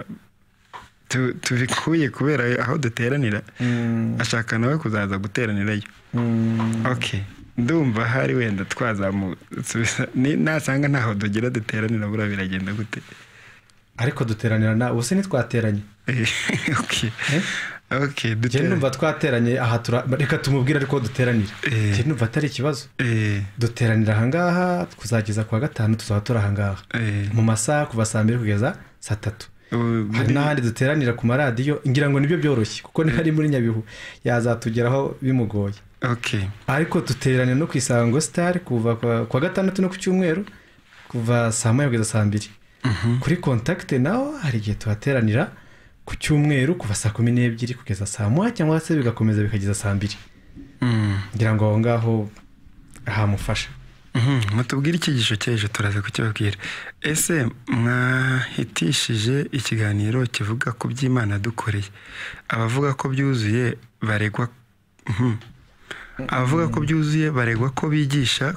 tubikuye kubera aho duteranira ashaka nawe kuzaza guteranirayo okay ndumva hari wenda twazamusubiza nasanga ntaho dugira duteranira bura biragenda gute ariko duteranira na ubuse nitwateranye okay okay duteranira numva twateranye aha reka tumubwira ariko duteranira je numva atari ikibazo duteranira aha ngaha kuzageza kwa gatanu tuzatora aha ngaha mu masaha kuva saa mbiri kugeza saa tatu hari n'ahandi duteranira ku maradiyo ngira ngo nibyo byoroshye kuko ni hari muri Nyabihu yazatugeraho bimugoye okay ariko duteranira no kwisango Star kuva kwa gatandatu no ku cyumweru kuva saa moya kugeza saa mbiri kuri contact naho hari igihe tuhateranira ku cyumweru kuva saa kumi n'ebyiri kugeza saa moya cyangwa se bigakomeza bikageza saa mbiri ngira ngo aho ngaho hamufasha mutubwire ikigisho cyeje turaza kukibabwira ese mwahitishije ikiganiro kivuga ku by'Imana dukoreye abavuga ko byuzuye baregwa abavuga ko byuzuye baregwa ko bigisha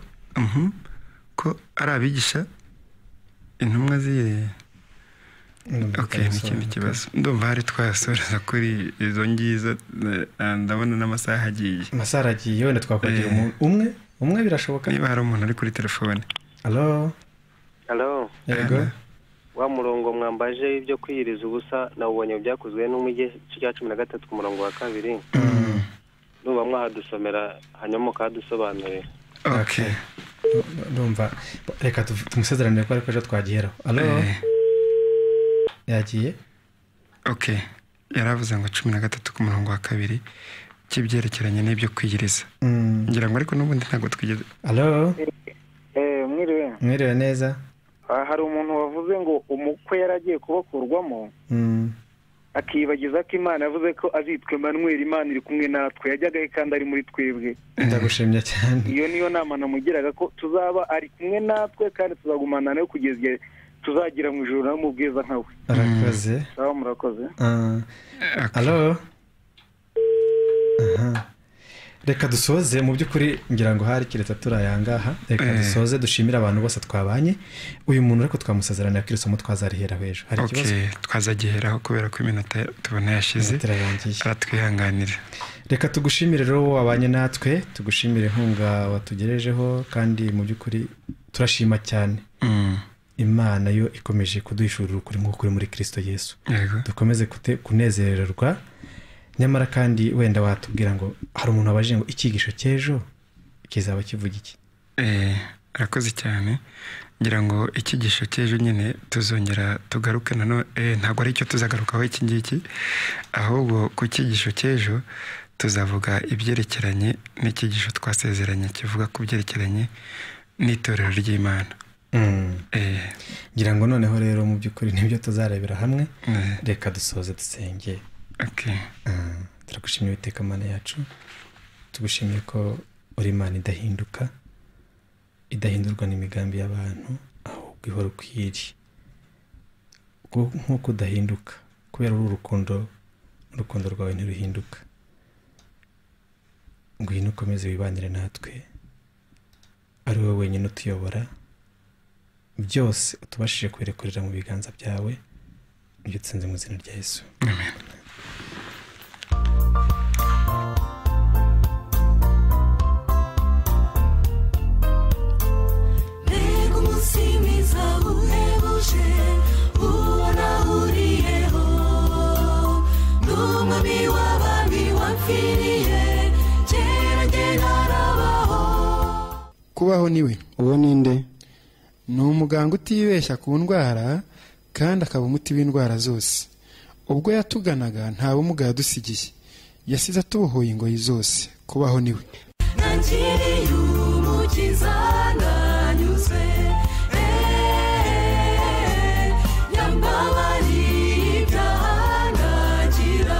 ko ari abigisha intumwa ziye okay n'ikindi kibazo ndumva hari twasoreza kuri izo ngizo ndabona n'amasaha agiye amasaha agiye wenda twakwagira umuntu umwe umwe birashoboka niba hari umuntu ari kuri telefone allo allo yego wa murongo mwambaje ibyo kwiyiriza ubusa nawubonye byakozwe n'umujye cya cumi na gatatu ku murongo wa kabiri ndumva mwahadusomera hanyuma mukadusobanurira okay ndumva reka tumusezerane ko ariko ejo twagiheraho allo yagiye okay yaravuze ngo cumi na gatatu ku murongo wa kabiri kibyerekeranye n'ibyo kwiyiriza ngira ngo ariko n'ubundi ntago twigeze allo eh mwiriwe mwiriwe neza hari umuntu wavuze ngo umukwe yaragiye kubakurwamo akibagiza ko Imana yavuze ko azitwe Emmanuel Imana iri kumwe natwe yajyaga kandi ari muri twebwe ndagushimye cyane iyo niyo nama namugiraga ko tuzaba ari kumwe natwe kandi tuzagumana nawe kugeza igihe tuzagira mu ijuru no mu bwiza nkawe arakoze sawa murakoze allo aha reka dusoze mu by'ukuri ngira ngo hari kireta turayangaha reka Eh. dusoze dushimira abantu bose twabanye uyu muntu ariko twamusezerana ko isomo twazarihera hejuru hari ikibazo okay twazagiheraho kubera ko iminota tubona yashize aratwihanganira reka tugushimire rero wabanye natwe tugushimire inkunga watugerejeho kandi mu by'ukuri turashima cyane mm. Imana yo ikomeje kuduhishurira ukuri nk'uko muri Kristo Yesu Yego. dukomeze kute- kunezererwa nyamara kandi wenda watubwira ngo hari umuntu abaje ngo icyigisho cy'ejo kizaba kivuga iki eh arakoze cyane ngira ngo icyigisho cy'ejo nyine tuzongera tugaruke nano eh ntabwo ari cyo tuzagarukaho iki ngiki ahubwo ku cyigisho cy'ejo tuzavuga ibyerekeranye n'icyigisho twasezeranye kivuga ku byerekeranye n'itorero ry'Imana. Mm. Eh ngira ngo noneho rero mu by'ukuri nibyo tuzarebera hamwe Eh. reka dusoze dusenge. Okay. Uh, turagushimiye Uwiteka Mana yacu tugushimiye ko uri Imana idahinduka idahindurwa n'imigambi y'abantu ahubwo ihora ukwiri nk'uko udahinduka kubera uru rukundo urukundo rwawe ntiruhinduka ngwino ukomeze wibanire natwe ari wowe wenyine utuyobora byose utubashije kwerekurira mu biganza byawe ibyo tsinze mu izina rya Yesu. Amen. Mbega umusimiza uhebuje ubona uriyeho n'umwami w'abami wapfiriye kera njye ntarabaho. kubaho niwe uwo ninde ni umuganga utibeshya ku ndwara kandi akaba umuti w'indwara zose ubwo yatuganaga nta bumuga yadusigiye yasize atubohoye ingoyi zose kubaho niwe Nakiriye umukiza nanyuzwe eh, yambabariye ibyaha nagira.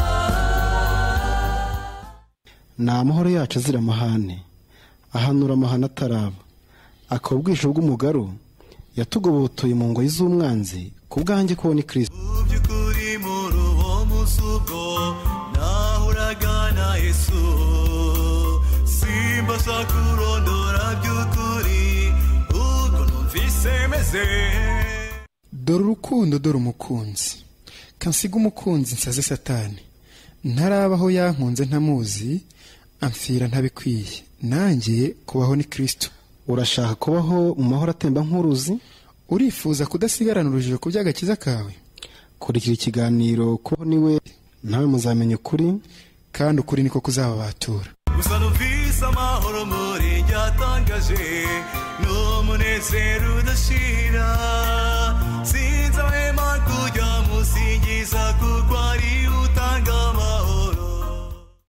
ni amahoro yacu azira amahane ahanura amahane ataraba akaba ubwisho bw'umugaru yatugobotoye mu ngoyi z'umwanzi ku bwanjye kubona Kristo By'ukuri muri uwo munsi ubwo nahuraga na Yesu simbasha kurondora by'ukuri ubwo numvise meze. dore urukundo dore umukunzi kansiga umukunzi nsaze satani ntarabaho yankunze ntamuzi amfira ntabikwiye nanjye kubaho ni Kristo. urashaka kubaho mu mahoro atemba nk'uruzi urifuza kudasigarana urujijo ku by'agakiza kawe kurikira ikiganiro kubaho niwe nawe muzamenya ukuri kandi ukuri niko kuzababatura. Gusa numvise amahoro muri njye atangaje n'umunezero udashira.